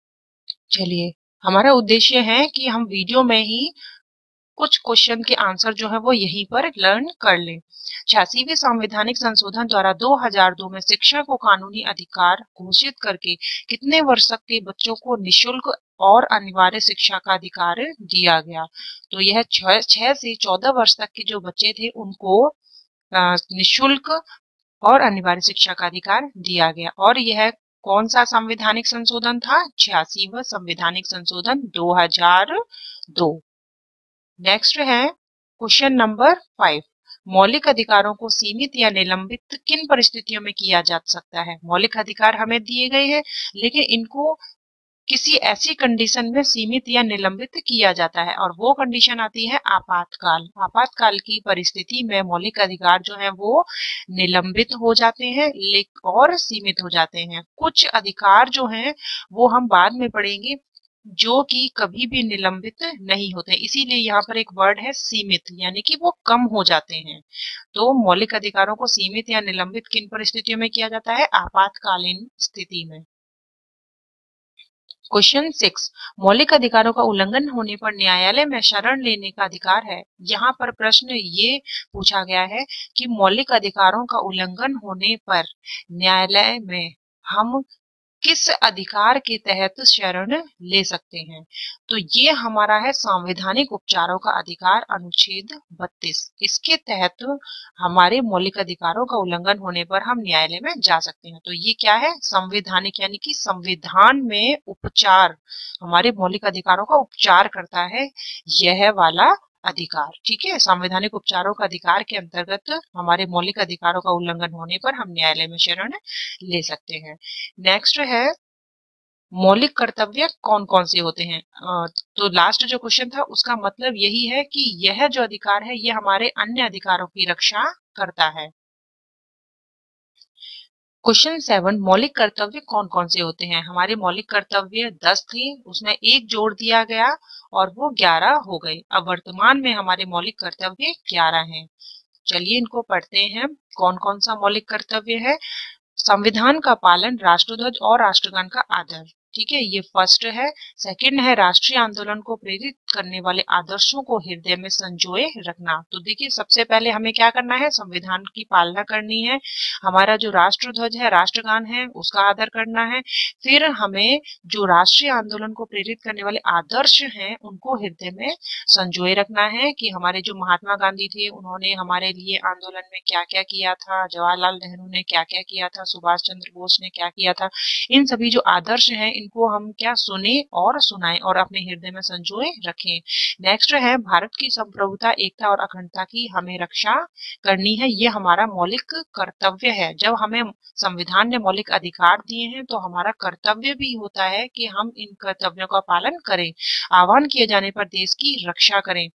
S1: चलिए, हमारा उद्देश्य है कि हम वीडियो में ही कुछ क्वेश्चन के आंसर जो है वो यहीं पर लर्न कर लें। छियासीवें संवैधानिक संशोधन द्वारा दो हज़ार दो में शिक्षा को कानूनी अधिकार घोषित करके कितने वर्ष तक के बच्चों को निशुल्क और अनिवार्य शिक्षा का अधिकार दिया गया? तो यह छह से चौदह वर्ष तक के जो बच्चे थे उनको निशुल्क और अनिवार्य शिक्षा का अधिकार दिया गया। और यह कौन सा संवैधानिक संशोधन था? छियासीवां संवैधानिक संशोधन दो हज़ार दो। नेक्स्ट है क्वेश्चन नंबर फाइव, मौलिक अधिकारों को सीमित या निलंबित किन परिस्थितियों में किया जा सकता है? मौलिक अधिकार हमें दिए गए हैं लेकिन इनको किसी ऐसी कंडीशन में सीमित या निलंबित किया जाता है और वो कंडीशन आती है आपातकाल। आपातकाल की परिस्थिति में मौलिक अधिकार जो है वो निलंबित हो जाते हैं और सीमित हो जाते हैं। कुछ अधिकार जो हैं वो हम बाद में पढ़ेंगे जो कि कभी भी निलंबित नहीं होते, इसीलिए यहाँ पर एक वर्ड है सीमित, यानी कि वो कम हो जाते हैं। तो मौलिक अधिकारों को सीमित या निलंबित किन परिस्थितियों में किया जाता है? आपातकालीन स्थिति में। क्वेश्चन सिक्स, मौलिक अधिकारों का उल्लंघन होने पर न्यायालय में शरण लेने का अधिकार है। यहाँ पर प्रश्न ये पूछा गया है कि मौलिक अधिकारों का उल्लंघन होने पर न्यायालय में हम किस अधिकार के तहत शरण ले सकते हैं। तो ये हमारा है संवैधानिक उपचारों का अधिकार, अनुच्छेद बत्तीस। इसके तहत हमारे मौलिक अधिकारों का उल्लंघन होने पर हम न्यायालय में जा सकते हैं। तो ये क्या है, संवैधानिक, यानी कि संविधान में उपचार, हमारे मौलिक अधिकारों का उपचार करता है यह वाला अधिकार। ठीक है, संवैधानिक उपचारों का अधिकार के अंतर्गत हमारे मौलिक अधिकारों का उल्लंघन होने पर हम न्यायालय में शरण ले सकते हैं। नेक्स्ट है मौलिक कर्तव्य कौन कौन से होते हैं। तो लास्ट जो क्वेश्चन था उसका मतलब यही है कि यह जो अधिकार है यह हमारे अन्य अधिकारों की रक्षा करता है। क्वेश्चन सेवन, मौलिक कर्तव्य कौन कौन से होते हैं। हमारे मौलिक कर्तव्य दस थे, उसमें एक जोड़ दिया गया और वो ग्यारह हो गए। अब वर्तमान में हमारे मौलिक कर्तव्य ग्यारह हैं। चलिए इनको पढ़ते हैं। कौन कौन सा मौलिक कर्तव्य है। संविधान का पालन, राष्ट्रध्वज और राष्ट्रगान का आदर। ठीक है, ये फर्स्ट है। सेकंड है राष्ट्रीय आंदोलन को प्रेरित करने वाले आदर्शों को हृदय में संजोए रखना। तो देखिए सबसे पहले हमें क्या करना है, संविधान की पालना करनी है। हमारा जो राष्ट्रध्वज है, राष्ट्रगान है, उसका आदर करना है। फिर हमें जो राष्ट्रीय आंदोलन को प्रेरित करने वाले आदर्श हैं उनको हृदय में संजोए रखना है कि हमारे जो महात्मा गांधी थे उन्होंने हमारे लिए आंदोलन में क्या क्या किया था, जवाहरलाल नेहरू ने क्या क्या किया था, सुभाष चंद्र बोस ने क्या किया था। इन सभी जो आदर्श हैं इनको हम क्या सुने और सुनाएं और अपने हृदय में संजोए रखें। नेक्स्ट है भारत की संप्रभुता, एकता और अखंडता की हमें रक्षा करनी है। ये हमारा मौलिक कर्तव्य है। जब हमें संविधान ने मौलिक अधिकार दिए हैं तो हमारा कर्तव्य भी होता है कि हम इन कर्तव्यों का पालन करें। आह्वान किए जाने पर देश की रक्षा करें।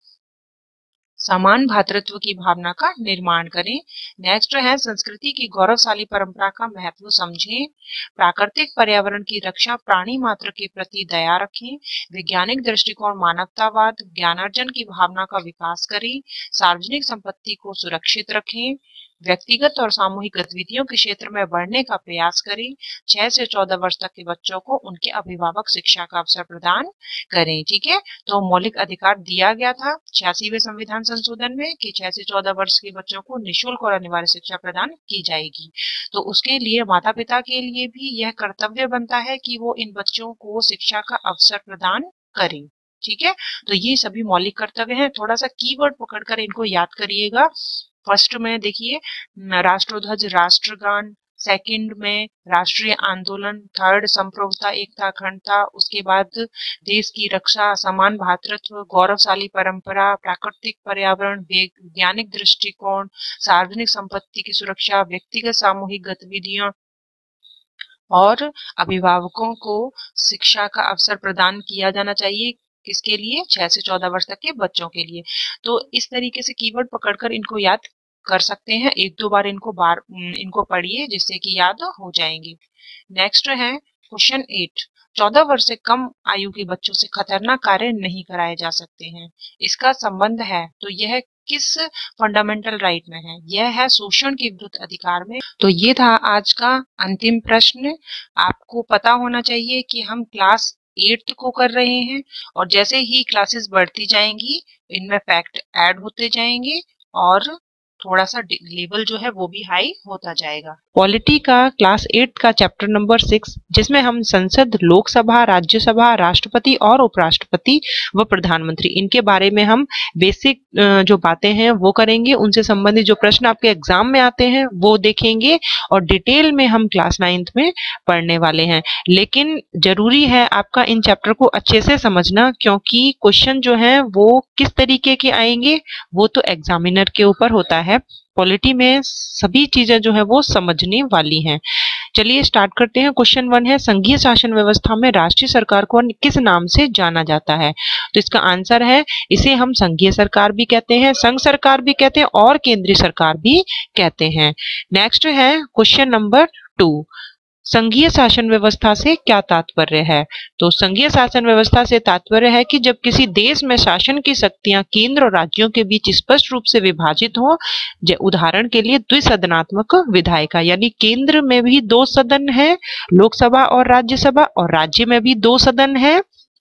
S1: समान भातृत्व की भावना का निर्माण करें। नेक्स्ट है संस्कृति की गौरवशाली परंपरा का महत्व समझें। प्राकृतिक पर्यावरण की रक्षा, प्राणी मात्र के प्रति दया रखें। वैज्ञानिक दृष्टिकोण, मानवतावाद, ज्ञानार्जन की भावना का विकास करें। सार्वजनिक संपत्ति को सुरक्षित रखें। व्यक्तिगत और सामूहिक गतिविधियों के क्षेत्र में बढ़ने का प्रयास करें। छह से चौदह वर्ष तक के बच्चों को उनके अभिभावक शिक्षा का अवसर प्रदान करें। ठीक है, तो मौलिक अधिकार दिया गया था छियासीवें संविधान संशोधन में कि छह से चौदह वर्ष के बच्चों को निःशुल्क और अनिवार्य शिक्षा प्रदान की जाएगी। तो उसके लिए माता पिता के लिए भी यह कर्तव्य बनता है कि वो इन बच्चों को शिक्षा का अवसर प्रदान करें। ठीक है, तो ये सभी मौलिक कर्तव्य हैं। थोड़ा सा कीवर्ड पकड़कर इनको याद करिएगा। फर्स्ट में देखिए राष्ट्रध्वज, राष्ट्रगान। सेकंड में राष्ट्रीय आंदोलन। थर्ड संप्रभुता, एकता, अखंडता। उसके बाद देश की रक्षा, समान भातृत्व, गौरवशाली परंपरा, प्राकृतिक पर्यावरण, वैज्ञानिक दृष्टिकोण, सार्वजनिक संपत्ति की सुरक्षा, व्यक्तिगत सामूहिक गतिविधियां और अभिभावकों को शिक्षा का अवसर प्रदान किया जाना चाहिए। किसके लिए, छह से चौदह वर्ष तक के बच्चों के लिए। तो इस तरीके से कीवर्ड पकड़कर इनको याद कर सकते हैं। एक दो बार इनको बार इनको पढ़िए जिससे कि याद हो जाएंगे। नेक्स्ट है क्वेश्चन एट, चौदह वर्ष से कम आयु के बच्चों से खतरनाक कार्य नहीं कराए जा सकते हैं। इसका संबंध है तो यह किस फंडामेंटल राइट में है, यह है शोषण के विरुद्ध अधिकार में। तो ये था आज का अंतिम प्रश्न। आपको पता होना चाहिए कि हम क्लास एट्थ को कर रहे हैं और जैसे ही क्लासेस बढ़ती जाएंगी इनमें फैक्ट ऐड होते जाएंगे और थोड़ा सा लेवल जो है वो भी हाई होता जाएगा। पॉलिटी का क्लास एट का चैप्टर नंबर सिक्स, जिसमें हम संसद, लोकसभा, राज्यसभा, राष्ट्रपति और उपराष्ट्रपति व प्रधानमंत्री, इनके बारे में हम बेसिक जो बातें हैं वो करेंगे। उनसे संबंधित जो प्रश्न आपके एग्जाम में आते हैं वो देखेंगे और डिटेल में हम क्लास नाइन्थ में पढ़ने वाले हैं। लेकिन जरूरी है आपका इन चैप्टर को अच्छे से समझना, क्योंकि क्वेश्चन जो है वो किस तरीके के आएंगे वो तो एग्जामिनर के ऊपर होता है। पॉलिटी में सभी चीजें जो है वो समझने वाली हैं। चलिए स्टार्ट करते हैं। क्वेश्चन वन है संघीय शासन व्यवस्था में राष्ट्रीय सरकार को किस नाम से जाना जाता है। तो इसका आंसर है इसे हम संघीय सरकार भी कहते हैं, संघ सरकार भी कहते हैं और केंद्रीय सरकार भी कहते हैं। नेक्स्ट है क्वेश्चन नंबर टू, संघीय शासन व्यवस्था से क्या तात्पर्य है। तो संघीय शासन व्यवस्था से तात्पर्य है कि जब किसी देश में शासन की शक्तियां केंद्र और राज्यों के बीच स्पष्ट रूप से विभाजित हो। उदाहरण के लिए द्विसदनात्मक विधायिका, यानी केंद्र में भी दो सदन है, लोकसभा और राज्यसभा, और राज्य में भी दो सदन है,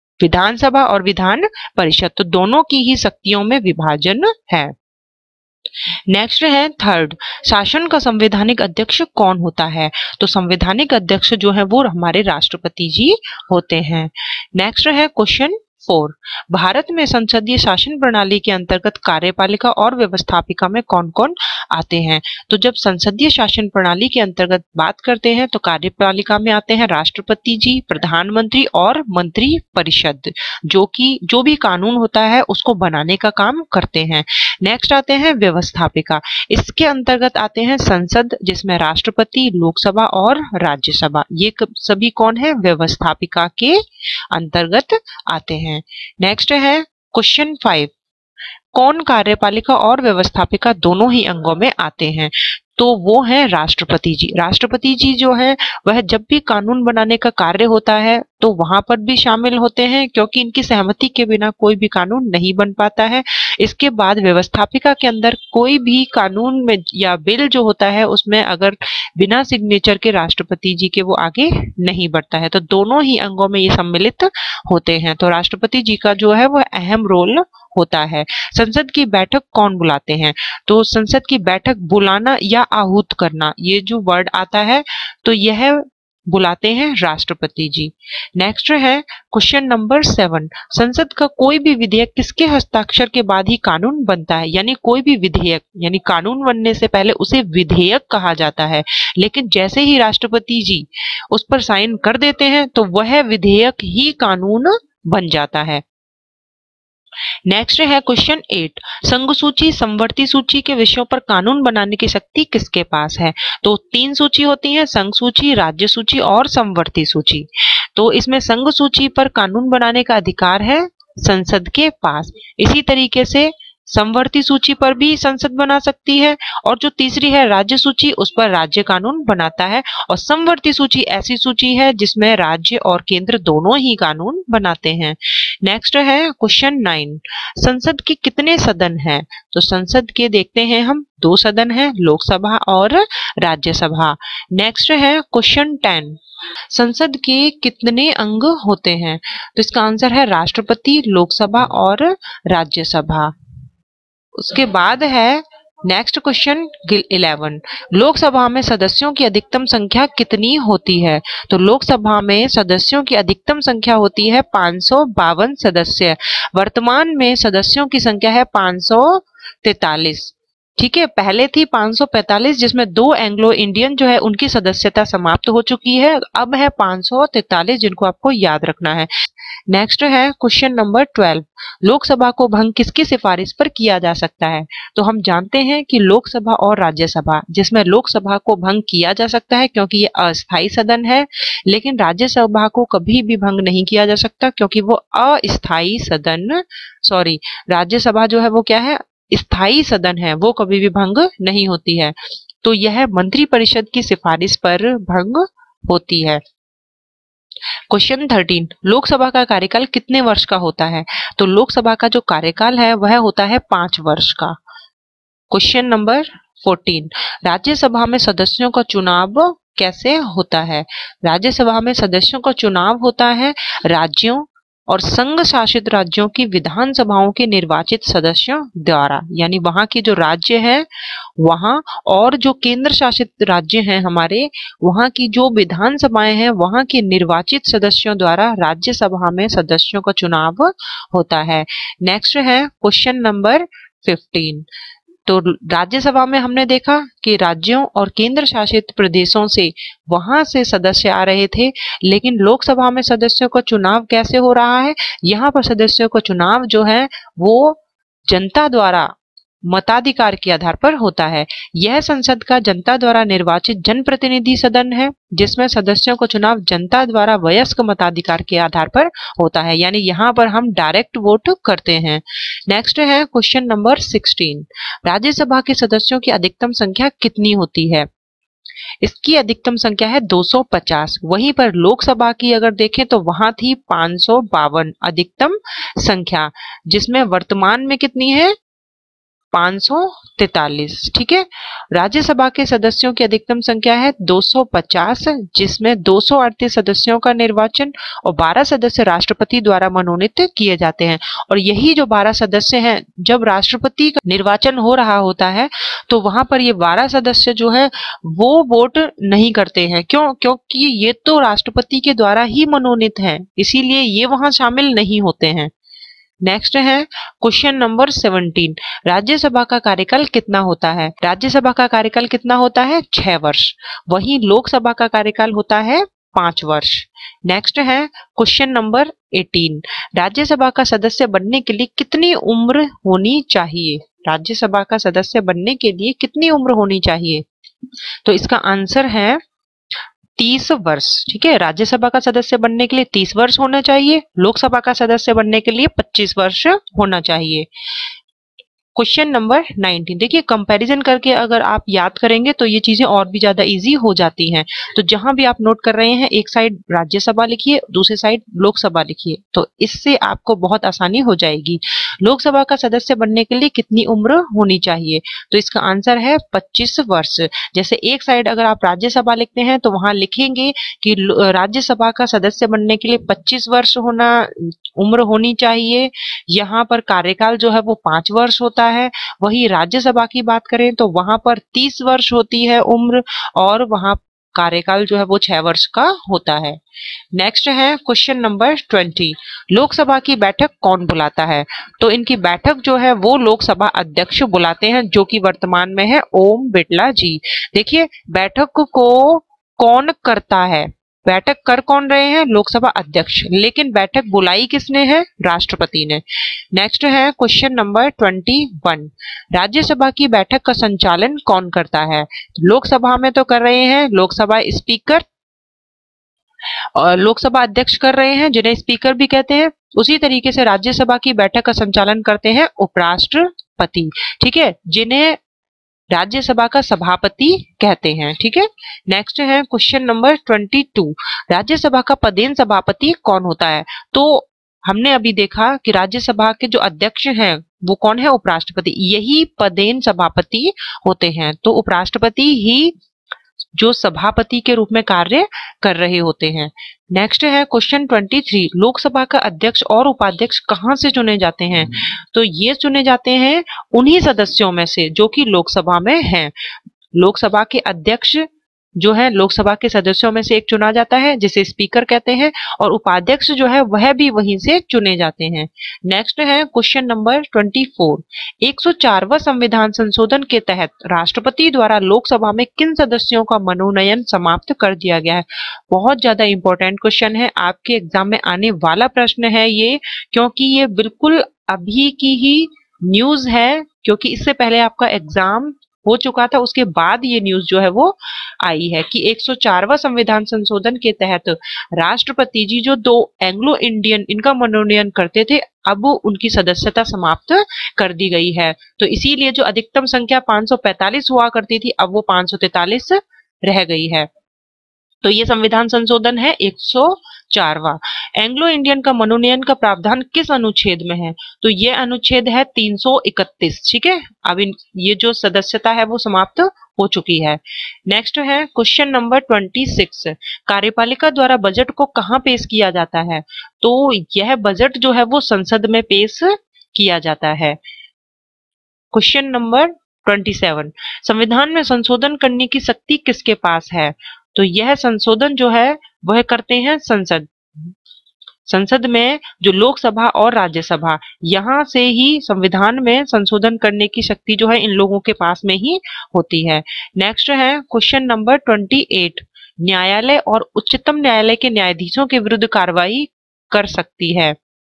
S1: विधानसभा और विधान परिषद। तो दोनों की ही शक्तियों में विभाजन है। नेक्स्ट है थर्ड, शासन का संवैधानिक अध्यक्ष कौन होता है? तो संवैधानिक अध्यक्ष जो है वो हमारे राष्ट्रपति जी होते हैं। नेक्स्ट है क्वेश्चन फोर, भारत में संसदीय शासन प्रणाली के अंतर्गत कार्यपालिका और व्यवस्थापिका में कौन कौन आते हैं? तो जब संसदीय शासन प्रणाली के अंतर्गत बात करते हैं तो कार्यपालिका में आते हैं राष्ट्रपति जी, प्रधानमंत्री और मंत्री परिषद, जो कि जो भी कानून होता है उसको बनाने का काम करते हैं। नेक्स्ट आते हैं व्यवस्थापिका, इसके अंतर्गत आते हैं संसद, जिसमें राष्ट्रपति, लोकसभा और राज्यसभा, ये सभी कौन है? व्यवस्थापिका के अंतर्गत आते हैं। नेक्स्ट है क्वेश्चन फाइव, कौन कार्यपालिका और व्यवस्थापिका दोनों ही अंगों में आते हैं? तो वो है राष्ट्रपति जी। राष्ट्रपति जी जो है वह जब भी कानून बनाने का कार्य होता है तो वहां पर भी शामिल होते हैं, क्योंकि इनकी सहमति के बिना कोई भी कानून नहीं बन पाता है। इसके बाद व्यवस्थापिका के अंदर कोई भी कानून में या बिल जो होता है उसमें अगर बिना सिग्नेचर के राष्ट्रपति जी के वो आगे नहीं बढ़ता है, तो दोनों ही अंगों में ये सम्मिलित होते हैं। तो राष्ट्रपति जी का जो है वह अहम रोल होता है। संसद की बैठक कौन बुलाते हैं? तो संसद की बैठक बुलाना या आहूत करना, ये जो वर्ड आता है तो यह बुलाते हैं राष्ट्रपति जी। नेक्स्ट है क्वेश्चन नंबर सेवन, संसद का कोई भी विधेयक किसके हस्ताक्षर के बाद ही कानून बनता है? यानी कोई भी विधेयक, यानी कानून बनने से पहले उसे विधेयक कहा जाता है, लेकिन जैसे ही राष्ट्रपति जी उस पर साइन कर देते हैं तो वह विधेयक ही कानून बन जाता है। नेक्स्ट है क्वेश्चन एट, संघ सूची समवर्ती सूची के विषयों पर कानून बनाने की शक्ति किसके पास है? तो तीन सूची होती है, संघ सूची, राज्य सूची और समवर्ती सूची। तो इसमें संघ सूची पर कानून बनाने का अधिकार है संसद के पास। इसी तरीके से समवर्ती सूची पर भी संसद बना सकती है, और जो तीसरी है राज्य सूची, उस पर राज्य कानून बनाता है। और समवर्ती सूची ऐसी सूची है जिसमें राज्य और केंद्र दोनों ही कानून बनाते हैं। नेक्स्ट है क्वेश्चन नाइन, संसद के कितने सदन हैं? तो संसद के देखते हैं हम दो सदन हैं, लोकसभा और राज्यसभा। नेक्स्ट है क्वेश्चन टेन, संसद के कितने अंग होते हैं? तो इसका आंसर है राष्ट्रपति, लोकसभा और राज्यसभा। उसके बाद है नेक्स्ट क्वेश्चन इलेवन, लोकसभा में सदस्यों की अधिकतम संख्या कितनी होती है? तो लोकसभा में सदस्यों की अधिकतम संख्या होती है पाँच सौ बावन सदस्य। वर्तमान में सदस्यों की संख्या है पाँच सौ तैतालीस। ठीक है, पहले थी पाँच सौ पैंतालीस जिसमें दो एंग्लो इंडियन जो है उनकी सदस्यता समाप्त हो चुकी है, अब है पाँच सौ तैतालीस, जिनको आपको याद रखना है। नेक्स्ट है क्वेश्चन नंबर ट्वेल्व, लोकसभा को भंग किसकी सिफारिश पर किया जा सकता है? तो हम जानते हैं कि लोकसभा और राज्यसभा, जिसमें लोकसभा को भंग किया जा सकता है क्योंकि ये अस्थायी सदन है, लेकिन राज्यसभा को कभी भी भंग नहीं किया जा सकता क्योंकि वो अस्थायी सदन सॉरी राज्यसभा जो है वो क्या है? स्थायी सदन है, वो कभी भी भंग नहीं होती है। तो यह मंत्री परिषद की सिफारिश पर भंग होती है। क्वेश्चन थर्टीन, लोकसभा का कार्यकाल कितने वर्ष का होता है? तो लोकसभा का जो कार्यकाल है वह होता है पांच वर्ष का। क्वेश्चन नंबर फोर्टीन, राज्यसभा में सदस्यों का चुनाव कैसे होता है? राज्यसभा में सदस्यों का चुनाव होता है राज्यों और संघ शासित राज्यों की विधानसभाओं के निर्वाचित सदस्यों द्वारा, यानी वहां के जो राज्य है वहां और जो केंद्र शासित राज्य हैं हमारे, वहां की जो विधानसभाएं हैं वहां के निर्वाचित सदस्यों द्वारा राज्यसभा में सदस्यों का चुनाव होता है। नेक्स्ट है क्वेश्चन नंबर फिफ्टीन, तो राज्यसभा में हमने देखा कि राज्यों और केंद्र शासित प्रदेशों से वहां से सदस्य आ रहे थे, लेकिन लोकसभा में सदस्यों का चुनाव कैसे हो रहा है? यहाँ पर सदस्यों का चुनाव जो है वो जनता द्वारा मताधिकार के आधार पर होता है। यह संसद का जनता द्वारा निर्वाचित जनप्रतिनिधि सदन है जिसमें सदस्यों का चुनाव जनता द्वारा वयस्क मताधिकार के आधार पर होता है, यानी यहाँ पर हम डायरेक्ट वोट करते हैं। नेक्स्ट है क्वेश्चन नंबर सिक्सटीन, राज्यसभा के सदस्यों की अधिकतम संख्या कितनी होती है? इसकी अधिकतम संख्या है दो सौ पचास। वहीं पर लोकसभा की अगर देखें तो वहां थी पाँच सौ बावन अधिकतम संख्या, जिसमें वर्तमान में कितनी है? पाँच सौ तैतालीस। ठीक है। राज्यसभा के सदस्यों की अधिकतम संख्या है दो सौ पचास, जिसमें दो सौ अड़तीस सदस्यों का निर्वाचन और बारह सदस्य राष्ट्रपति द्वारा मनोनीत किए जाते हैं। और यही जो बारह सदस्य हैं, जब राष्ट्रपति का निर्वाचन हो रहा होता है तो वहां पर ये बारह सदस्य जो है वो वोट नहीं करते हैं। क्यों? क्योंकि ये तो राष्ट्रपति के द्वारा ही मनोनीत हैं, इसीलिए ये वहां शामिल नहीं होते हैं। नेक्स्ट है क्वेश्चन नंबर सेवनटीन, राज्यसभा का कार्यकाल कितना होता है? राज्यसभा का कार्यकाल कितना होता है? छह वर्ष। वहीं लोकसभा का कार्यकाल होता है पांच वर्ष। नेक्स्ट है क्वेश्चन नंबर एटीन, राज्यसभा का सदस्य बनने के लिए कितनी उम्र होनी चाहिए? राज्यसभा का सदस्य बनने के लिए कितनी उम्र होनी चाहिए? तो इसका आंसर है तीस वर्ष। ठीक है। राज्यसभा का सदस्य बनने के लिए तीस वर्ष होना चाहिए, लोकसभा का सदस्य बनने के लिए पच्चीस वर्ष होना चाहिए। क्वेश्चन नंबर नाइनटीन, देखिए कंपैरिजन करके अगर आप याद करेंगे तो ये चीजें और भी ज्यादा इजी हो जाती हैं। तो जहां भी आप नोट कर रहे हैं, एक साइड राज्यसभा लिखिए, दूसरी साइड लोकसभा लिखिए, तो इससे आपको बहुत आसानी हो जाएगी। लोकसभा का सदस्य बनने के लिए कितनी उम्र होनी चाहिए? तो इसका आंसर है पच्चीस वर्ष। जैसे एक साइड अगर आप राज्यसभा लिखते हैं तो वहां लिखेंगे कि राज्यसभा का सदस्य बनने के लिए पच्चीस वर्ष होना उम्र होनी चाहिए। यहाँ पर कार्यकाल जो है वो पांच वर्ष होता है। वही राज्यसभा की बात करें तो वहां पर तीस वर्ष होती है उम्र, और वहां कार्यकाल जो है वो छह वर्ष का होता है। नेक्स्ट है क्वेश्चन नंबर ट्वेंटी, लोकसभा की बैठक कौन बुलाता है? तो इनकी बैठक जो है वो लोकसभा अध्यक्ष बुलाते हैं, जो कि वर्तमान में है ओम बिरला जी। देखिए बैठक को कौन करता है? बैठक कर कौन रहे हैं? लोकसभा अध्यक्ष, लेकिन बैठक बुलाई किसने है? राष्ट्रपति ने। नेक्स्ट है question number twenty one, Rajya Sabha की बैठक का संचालन कौन करता है? लोकसभा में तो कर रहे हैं लोकसभा स्पीकर, और लोकसभा अध्यक्ष कर रहे हैं जिन्हें स्पीकर भी कहते हैं। उसी तरीके से राज्यसभा की बैठक का संचालन करते हैं उपराष्ट्रपति। ठीक है, जिन्हें राज्यसभा का सभापति कहते हैं। ठीक है। नेक्स्ट है question number twenty two, Rajya Sabha का पदेन सभापति कौन होता है? तो हमने अभी देखा कि राज्यसभा के जो अध्यक्ष हैं वो कौन है? उपराष्ट्रपति। यही पदेन सभापति होते हैं। तो उपराष्ट्रपति ही जो सभापति के रूप में कार्य कर रहे होते हैं। नेक्स्ट है क्वेश्चन ट्वेंटी थ्री, लोकसभा का अध्यक्ष और उपाध्यक्ष कहां से चुने जाते हैं? तो ये चुने जाते हैं उन्हीं सदस्यों में से जो कि लोकसभा में हैं। लोकसभा के अध्यक्ष जो है लोकसभा के सदस्यों में से एक चुना जाता है जिसे स्पीकर कहते हैं, और उपाध्यक्ष जो है वह भी वहीं से चुने जाते हैं। नेक्स्ट है क्वेश्चन नंबर ट्वेंटी फोर, एक सौ चारवां संविधान संशोधन के तहत राष्ट्रपति द्वारा लोकसभा में किन सदस्यों का मनोनयन समाप्त कर दिया गया है? बहुत ज्यादा इंपॉर्टेंट क्वेश्चन है, आपके एग्जाम में आने वाला प्रश्न है ये, क्योंकि ये बिल्कुल अभी की ही न्यूज है, क्योंकि इससे पहले आपका एग्जाम हो चुका था, उसके बाद ये न्यूज जो है वो आई है कि एक सौ चारवां संविधान संशोधन के तहत राष्ट्रपति जी जो दो एंग्लो इंडियन इनका मनोनयन करते थे, अब उनकी सदस्यता समाप्त कर दी गई है। तो इसीलिए जो अधिकतम संख्या पाँच सौ पैंतालीस हुआ करती थी, अब वो पाँच सौ तैतालीस रह गई है। तो ये संविधान संशोधन है एक सौ चारवां। एंग्लो इंडियन का मनोनयन का प्रावधान किस अनुच्छेद में है? तो ये अनुच्छेद है तीन सौ इकतीस। ठीक है, अब इन ये जो सदस्यता है वो समाप्त हो चुकी है। नेक्स्ट है क्वेश्चन नंबर ट्वेंटी सिक्स, कार्यपालिका द्वारा बजट को कहां पेश किया जाता है? तो यह बजट जो है वो संसद में पेश किया जाता है। क्वेश्चन नंबर ट्वेंटी सेवन, संविधान में संशोधन करने की शक्ति किसके पास है? तो यह संशोधन जो है वह करते हैं संसद। संसद में जो लोकसभा और राज्यसभा, यहां से ही संविधान में संशोधन करने की शक्ति जो है इन लोगों के पास में ही होती है। नेक्स्ट है क्वेश्चन नंबर ट्वेंटी एट, न्यायालय और उच्चतम न्यायालय के न्यायाधीशों के विरुद्ध कार्रवाई कर सकती है।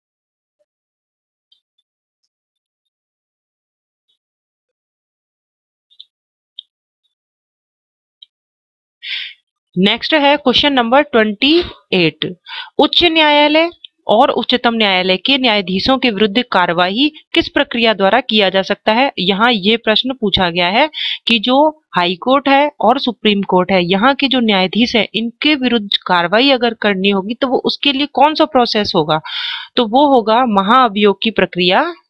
S1: नेक्स्ट है क्वेश्चन नंबर ट्वेंटी एट, उच्च न्यायालय और उच्चतम न्यायालय के न्यायाधीशों के विरुद्ध कार्रवाई किस प्रक्रिया द्वारा किया जा सकता है? यहाँ ये प्रश्न पूछा गया है कि जो हाई कोर्ट है और सुप्रीम कोर्ट है, यहाँ के जो न्यायाधीश है इनके विरुद्ध कार्रवाई अगर करनी होगी तो वो उसके लिए कौन सा प्रोसेस होगा? तो वो होगा महाअभियोग की प्रक्रिया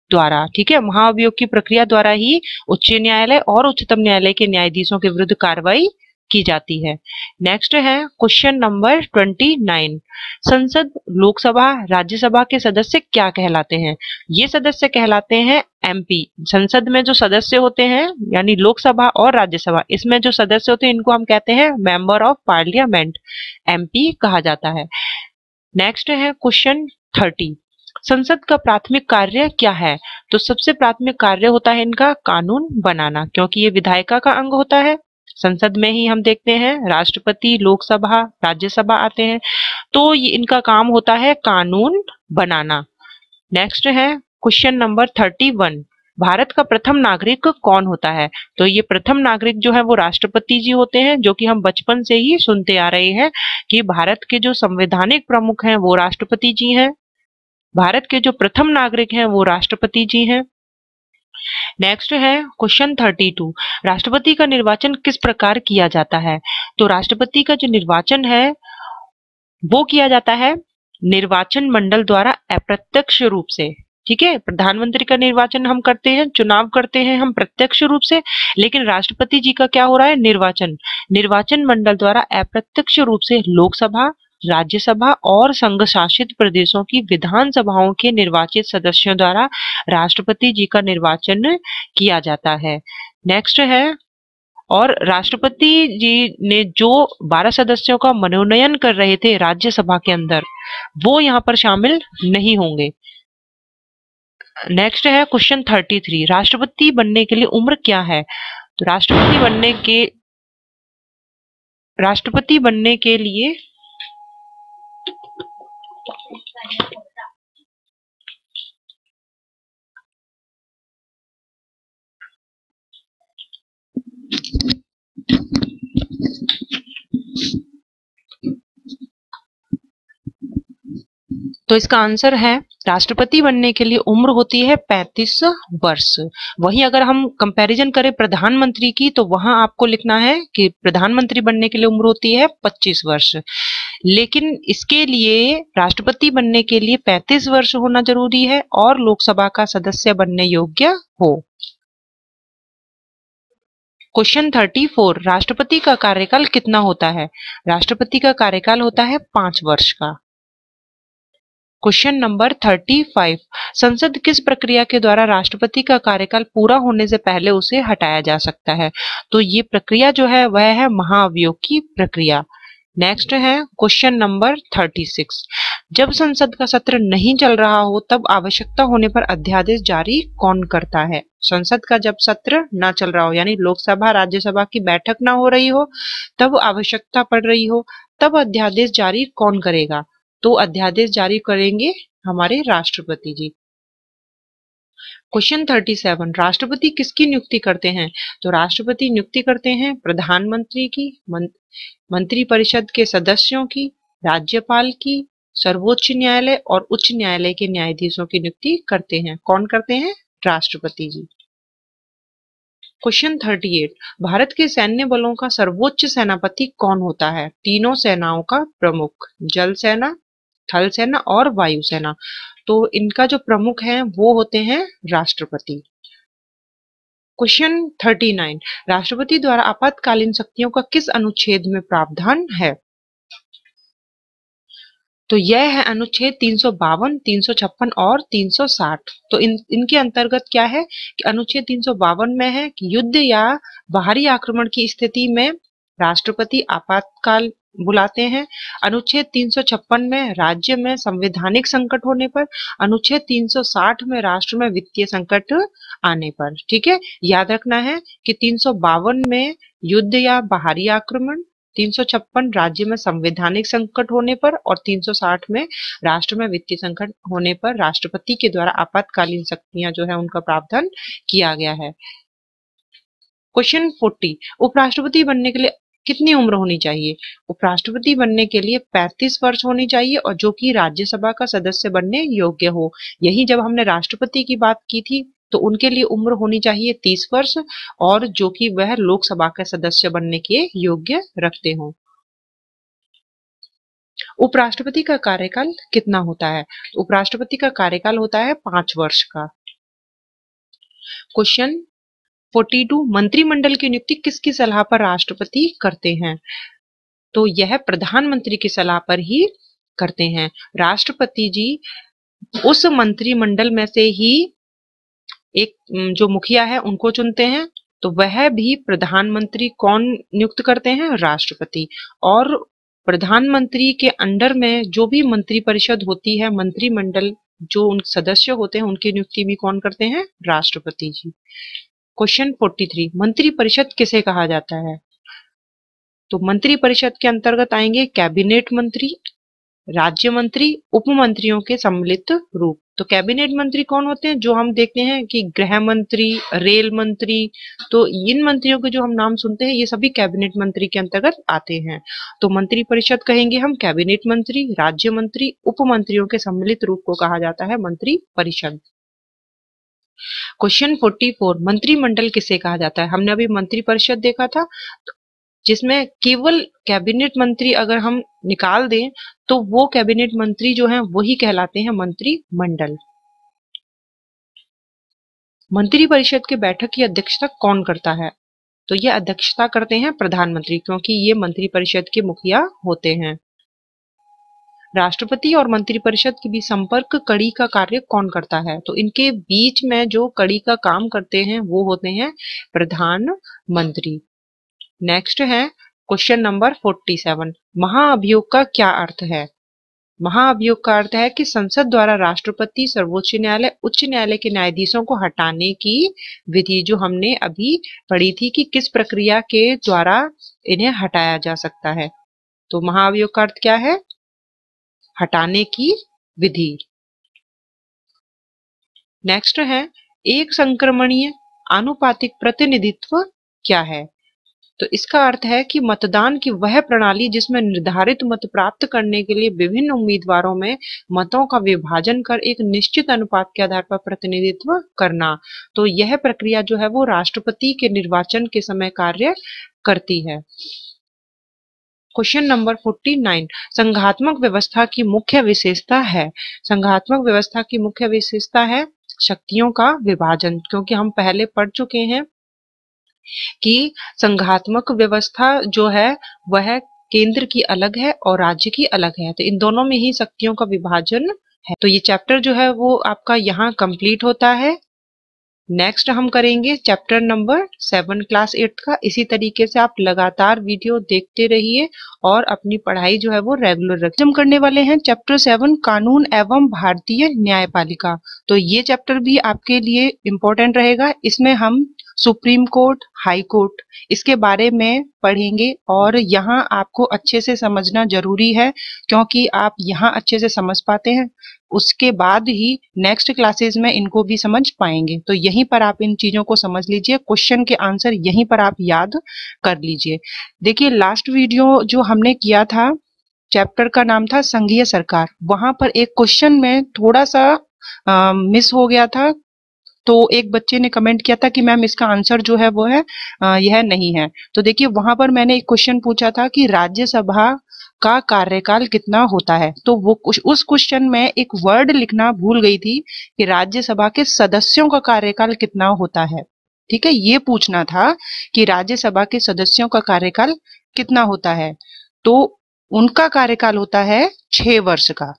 S1: द्वारा, ठीक है, महाअभियोग की प्रक्रिया द्वारा ही उच्च न्यायालय और उच्चतम न्यायालय के न्यायाधीशों के विरुद्ध कार्रवाई की जाती है। नेक्स्ट है क्वेश्चन नंबर ट्वेंटी नाइन। संसद, लोकसभा, राज्यसभा के सदस्य क्या कहलाते हैं? ये सदस्य कहलाते हैं एमपी। संसद में जो सदस्य होते हैं यानी लोकसभा और राज्यसभा, इसमें जो सदस्य होते हैं इनको हम कहते हैं मेंबर ऑफ पार्लियामेंट, एमपी कहा जाता है। नेक्स्ट है क्वेश्चन थर्टी। संसद का प्राथमिक कार्य क्या है? तो सबसे प्राथमिक कार्य होता है इनका कानून बनाना, क्योंकि ये विधायिका का अंग होता है। संसद में ही हम देखते हैं राष्ट्रपति, लोकसभा, राज्यसभा आते हैं, तो ये इनका काम होता है कानून बनाना। नेक्स्ट है question number thirty one. Bharat का प्रथम नागरिक कौन होता है? तो ये प्रथम नागरिक जो है वो राष्ट्रपति जी होते हैं, जो कि हम बचपन से ही सुनते आ रहे हैं कि भारत के जो संवैधानिक प्रमुख हैं वो राष्ट्रपति जी हैं। भारत के जो प्रथम नागरिक हैं वो राष्ट्रपति जी हैं। नेक्स्ट है क्वेश्चन थर्टी टू। राष्ट्रपति का निर्वाचन किस प्रकार किया जाता है? तो राष्ट्रपति का जो निर्वाचन है वो किया जाता है निर्वाचन मंडल द्वारा अप्रत्यक्ष रूप से, ठीक है। प्रधानमंत्री का निर्वाचन हम करते हैं, चुनाव करते हैं हम प्रत्यक्ष रूप से, लेकिन राष्ट्रपति जी का क्या हो रहा है? निर्वाचन निर्वाचन मंडल द्वारा अप्रत्यक्ष रूप से लोकसभा, राज्यसभा और संघ शासित प्रदेशों की विधानसभाओं के निर्वाचित सदस्यों द्वारा राष्ट्रपति जी का निर्वाचन किया जाता है। नेक्स्ट है, और राष्ट्रपति जी ने जो बारह सदस्यों का मनोनयन कर रहे थे राज्यसभा के अंदर, वो यहाँ पर शामिल नहीं होंगे। नेक्स्ट है क्वेश्चन थर्टी थ्री। राष्ट्रपति बनने के लिए उम्र क्या है? तो राष्ट्रपति बनने के राष्ट्रपति बनने के लिए तो इसका आंसर है राष्ट्रपति बनने के लिए उम्र होती है पैंतीस वर्ष। वहीं अगर हम कंपैरिजन करें प्रधानमंत्री की, तो वहां आपको लिखना है कि प्रधानमंत्री बनने के लिए उम्र होती है पच्चीस वर्ष, लेकिन इसके लिए राष्ट्रपति बनने के लिए पैंतीस वर्ष होना जरूरी है और लोकसभा का सदस्य बनने योग्य हो। Question thirty four. राष्ट्रपति का कार्यकाल कितना होता है? राष्ट्रपति का कार्यकाल होता है पांच वर्ष का। Question number thirty five. संसद किस प्रक्रिया के द्वारा राष्ट्रपति का कार्यकाल पूरा होने से पहले उसे हटाया जा सकता है? तो ये प्रक्रिया जो है वह है महाअभियोग की प्रक्रिया। नेक्स्ट है क्वेश्चन नंबर थर्टी सिक्स। जब संसद का सत्र नहीं चल रहा हो तब आवश्यकता होने पर अध्यादेश जारी कौन करता है? संसद का जब सत्र ना चल रहा हो, यानी लोकसभा राज्यसभा की बैठक ना हो रही हो, तब आवश्यकता पड़ रही हो, तब अध्यादेश जारी कौन करेगा? तो अध्यादेश जारी करेंगे हमारे राष्ट्रपति जी। Question thirty seven. राष्ट्रपति किसकी नियुक्ति करते हैं? तो राष्ट्रपति नियुक्ति करते हैं प्रधानमंत्री की, मंत्रिपरिषद के सदस्यों की, राज्यपाल की, सर्वोच्च न्यायालय और उच्च न्यायालय के न्यायाधीशों की नियुक्ति करते हैं। कौन करते हैं? राष्ट्रपति ji. Question thirty eight. Bharat के सैन्य बलों का सर्वोच्च सेनापति कौन होता है? तीनों सेनाओं का प्रमुख, जल सेना, थल सेना और वायु सेना। तो इनका जो प्रमुख है वो होते हैं राष्ट्रपति। Question thirty nine. राष्ट्रपति द्वारा आपातकालीन शक्तियों का किस अनुच्छेद में प्रावधान है? तो यह है अनुच्छेद तीन सौ बावन, तीन सौ छप्पन और तीन सौ साठ। तो इन इनके अंतर्गत क्या है कि अनुच्छेद तीन सौ बावन में है कि युद्ध या बाहरी आक्रमण की स्थिति में राष्ट्रपति आपातकाल बुलाते हैं। अनुच्छेद तीन सौ छप्पन में राज्य में संवैधानिक संकट होने पर, अनुच्छेद तीन सौ साठ में राष्ट्र में वित्तीय संकट आने पर। ठीक है, याद रखना है कि तीन सौ बावन में युद्ध या बाहरी आक्रमण, तीन सौ छप्पन राज्य में संवैधानिक संकट होने पर और तीन सौ साठ में राष्ट्र में वित्तीय संकट होने पर राष्ट्रपति के द्वारा आपातकालीन शक्तियां जो है उनका प्रावधान किया गया है। Question forty. उपराष्ट्रपति बनने के लिए कितनी उम्र होनी चाहिए? उपराष्ट्रपति बनने के लिए पैंतीस वर्ष होनी चाहिए और जो कि राज्यसभा का सदस्य बनने योग्य हो। यही जब हमने राष्ट्रपति की बात की थी तो उनके लिए उम्र होनी चाहिए तीस वर्ष और जो कि वह लोकसभा के सदस्य बनने के योग्य रखते हो। उपराष्ट्रपति का कार्यकाल कितना होता है? उपराष्ट्रपति का कार्यकाल होता है पांच वर्ष का। क्वेश्चन बयालीस, मंत्रिमंडल की नियुक्ति किसकी सलाह पर राष्ट्रपति करते हैं? तो यह प्रधानमंत्री की सलाह पर ही करते हैं। राष्ट्रपति जी उस मंत्रिमंडल में से ही एक जो मुखिया है उनको चुनते हैं, तो वह भी प्रधानमंत्री कौन नियुक्त करते हैं? राष्ट्रपति। और प्रधानमंत्री के अंडर में जो भी मंत्रिपरिषद होती है, मंत्रिमंडल जो उन सदस्य होते हैं उनकी नियुक्ति भी कौन करते हैं? राष्ट्रपति जी। क्वेश्चन तैंतालीस, मंत्रिपरिषद किसे कहा जाता है? तो मंत्रिपरिषद के अंतर्गत आएंगे कैबिनेट मंत्री, राज्य मंत्री, उप मंत्रियों के सम्मिलित रूप। तो कैबिनेट मंत्री कौन होते हैं? जो हम देखते हैं कि गृह मंत्री, रेल मंत्री, तो इन मंत्रियों के जो हम नाम सुनते हैं ये सभी कैबिनेट मंत्री के अंतर्गत आते हैं। तो मंत्री परिषद कहेंगे हम कैबिनेट मंत्री, राज्य मंत्री, उप मंत्रियों के सम्मिलित रूप को कहा जाता है मंत्री परिषद। क्वेश्चन चौवालीस, मंत्रिमंडल किसे कहा जाता है? हमने अभी मंत्री परिषद देखा था जिसमें केवल कैबिनेट मंत्री अगर हम निकाल दें तो वो कैबिनेट मंत्री जो हैं वही कहलाते हैं मंत्रिमंडल। मंत्री परिषद के बैठक की अध्यक्षता कौन करता है? तो ये अध्यक्षता करते हैं प्रधानमंत्री, क्योंकि ये मंत्री परिषद के मुखिया होते हैं। राष्ट्रपति और मंत्रिपरिषद के बीच संपर्क कड़ी का कार्य कौन करता है? तो इनके बीच में जो कड़ी का काम करते हैं वो होते हैं प्रधानमंत्री। नेक्स्ट है क्वेश्चन नंबर सैंतालीस, महाअभियोग का क्या अर्थ है? महाअभियोग का अर्थ है कि संसद द्वारा राष्ट्रपति, सर्वोच्च न्यायालय, उच्च न्यायालय के न्यायाधीशों को हटाने की विधि, जो हमने अभी पढ़ी थी कि किस प्रक्रिया के द्वारा इन्हें हटाया जा सकता है। तो महाअभियोग का अर्थ क्या है? हटाने की विधि। नेक्स्ट है एक संक्रमणीय आनुपातिक प्रतिनिधित्व क्या है? तो इसका अर्थ है कि मतदान की वह प्रणाली जिसमें निर्धारित मत प्राप्त करने के लिए विभिन्न उम्मीदवारों में मतों का विभाजन कर एक निश्चित अनुपात के आधार पर प्रतिनिधित्व करना। तो यह प्रक्रिया जो है वो राष्ट्रपति के निर्वाचन के समय कार्य करती है। क्वेश्चन नंबर उनचास, संघात्मक व्यवस्था की मुख्य विशेषता है। संघात्मक व्यवस्था की मुख्य विशेषता है शक्तियों का विभाजन, क्योंकि हम पहले पढ़ चुके हैं कि संघात्मक व्यवस्था जो है वह केंद्र की अलग है और राज्य की अलग है, तो इन दोनों में ही शक्तियों का विभाजन है। तो ये चैप्टर जो है वो आपका यहाँ कंप्लीट होता है। नेक्स्ट हम करेंगे chapter number seven class eight का। इसी तरीके से आप लगातार वीडियो देखते रहिए और अपनी पढ़ाई जो है वो रेगुलर रखें। हम करने वाले हैं चैप्टर सेवन, कानून एवं भारतीय न्यायपालिका। तो ये चैप्टर भी आपके लिए इम्पोर्टेंट रहेगा। इसमें हम सुप्रीम कोर्ट, हाई कोर्ट, इसके बारे में पढ़ेंगे और यहाँ आपको अच्छे से समझना जरूरी है, क्योंकि आप यहाँ अच्छे से समझ पाते हैं उसके बाद ही नेक्स्ट क्लासेस में इनको भी समझ पाएंगे। तो यहीं पर आप इन चीजों को समझ लीजिए, क्वेश्चन के आंसर यहीं पर आप याद कर लीजिए। देखिए लास्ट वीडियो जो हमने किया था, चैप्टर का नाम था संघीय सरकार, वहां पर एक क्वेश्चन में थोड़ा सा आ, मिस हो गया था। तो एक बच्चे ने कमेंट किया था कि मैम इसका आंसर जो है वो है आ, यह नहीं है। तो देखिए वहां पर मैंने एक क्वेश्चन पूछा था कि राज्यसभा का कार्यकाल कितना होता है, तो वो उस क्वेश्चन में एक वर्ड लिखना भूल गई थी कि राज्यसभा के सदस्यों का कार्यकाल कितना होता है। ठीक है, ये पूछना था कि राज्यसभा के सदस्यों का कार्यकाल कितना होता है, तो उनका कार्यकाल होता है छह वर्ष का।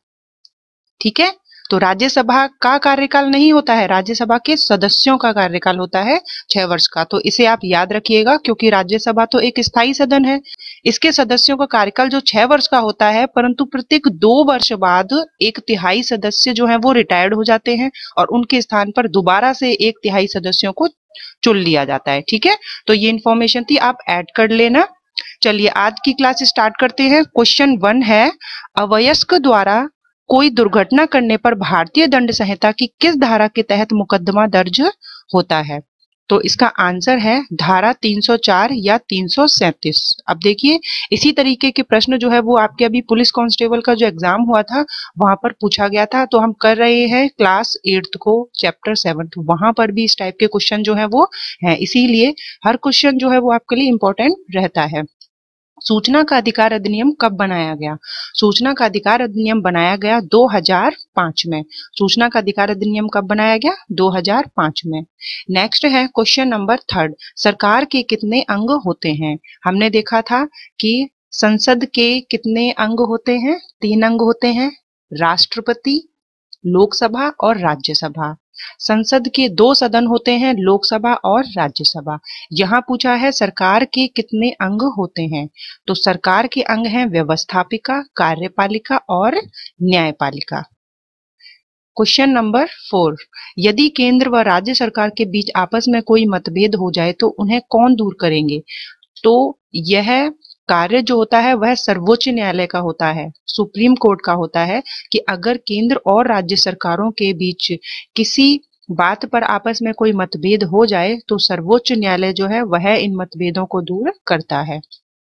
S1: ठीक है, तो राज्यसभा का कार्यकाल नहीं होता है, राज्यसभा के सदस्यों का कार्यकाल होता है छह वर्ष का। तो इसे आप याद रखिएगा, क्योंकि राज्यसभा तो एक स्थायी सदन है, इसके सदस्यों का कार्यकाल जो छह वर्ष का होता है, परंतु प्रत्येक दो वर्ष बाद एक तिहाई सदस्य जो है वो रिटायर्ड हो जाते हैं और उनके स्थान पर दोबारा से एक तिहाई सदस्यों को चुन लिया जाता है। ठीक है, तो ये इंफॉर्मेशन थी, आप ऐड कर लेना। चलिए आज की क्लास स्टार्ट करते हैं। क्वेश्चन वन है, अवयस्क द्वारा कोई दुर्घटना करने पर भारतीय दंड संहिता की किस धारा के तहत मुकदमा दर्ज होता है? तो इसका आंसर है धारा तीन सौ चार या तीन सौ सैंतीस। अब देखिए इसी तरीके के प्रश्न जो है वो आपके अभी पुलिस कांस्टेबल का जो एग्जाम हुआ था वहां पर पूछा गया था। तो हम कर रहे हैं क्लास एट्थ को चैप्टर सेवन, वहां पर भी इस टाइप के क्वेश्चन जो है वो है, इसीलिए हर क्वेश्चन जो है वो आपके लिए इम्पोर्टेंट रहता है। सूचना का अधिकार अधिनियम कब बनाया गया? सूचना का अधिकार अधिनियम बनाया गया दो हज़ार पाँच में। सूचना का अधिकार अधिनियम कब बनाया गया? दो हज़ार पाँच में। नेक्स्ट है क्वेश्चन नंबर थर्ड, सरकार के कितने अंग होते हैं? हमने देखा था कि संसद के कितने अंग होते हैं? तीन अंग होते हैं, राष्ट्रपति, लोकसभा और राज्यसभा। संसद के दो सदन होते हैं, लोकसभा और राज्यसभा। यहाँ पूछा है सरकार के कितने अंग होते हैं, तो सरकार के अंग हैं व्यवस्थापिका, कार्यपालिका और न्यायपालिका। क्वेश्चन नंबर फोर, यदि केंद्र व राज्य सरकार के बीच आपस में कोई मतभेद हो जाए तो उन्हें कौन दूर करेंगे? तो यह कार्य जो होता है वह सर्वोच्च न्यायालय का होता है, सुप्रीम कोर्ट का होता है कि अगर केंद्र और राज्य सरकारों के बीच किसी बात पर आपस में कोई मतभेद हो जाए तो सर्वोच्च न्यायालय जो है वह इन मतभेदों को दूर करता है।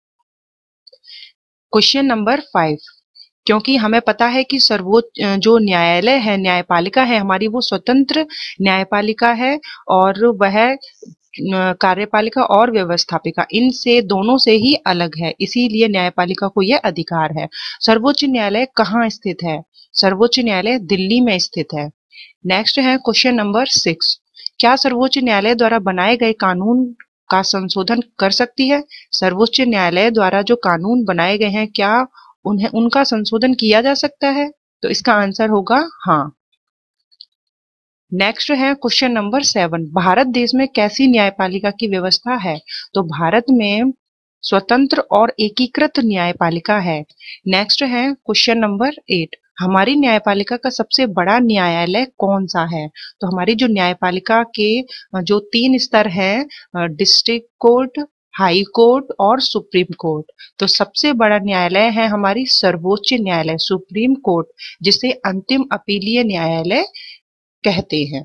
S1: क्वेश्चन नंबर फाइव, क्योंकि हमें पता है कि सर्वोच्च जो न्यायालय है, न्यायपालिका है हमारी, वो स्वतंत्र न्यायपालिका है और वह कार्यपालिका और व्यवस्थापिका इनसे दोनों से ही अलग है, इसीलिए न्यायपालिका को यह अधिकार है। सर्वोच्च न्यायालय कहाँ स्थित है? सर्वोच्च न्यायालय दिल्ली में स्थित है। नेक्स्ट है क्वेश्चन नंबर सिक्स, क्या सर्वोच्च न्यायालय द्वारा बनाए गए कानून का संशोधन कर सकती है? सर्वोच्च न्यायालय द्वारा जो कानून बनाए गए हैं क्या उन्हें उनका संशोधन किया जा सकता है? तो इसका आंसर होगा हाँ। नेक्स्ट है क्वेश्चन नंबर सेवन, भारत देश में कैसी न्यायपालिका की व्यवस्था है? तो भारत में स्वतंत्र और एकीकृत न्यायपालिका है। नेक्स्ट है क्वेश्चन नंबर एट, हमारी न्यायपालिका का सबसे बड़ा न्यायालय कौन सा है? तो हमारी जो न्यायपालिका के जो तीन स्तर हैं, डिस्ट्रिक्ट कोर्ट, हाई कोर्ट और सुप्रीम कोर्ट, तो सबसे बड़ा न्यायालय है हमारी सर्वोच्च न्यायालय, सुप्रीम कोर्ट, जिसे अंतिम अपीलीय न्यायालय कहते हैं।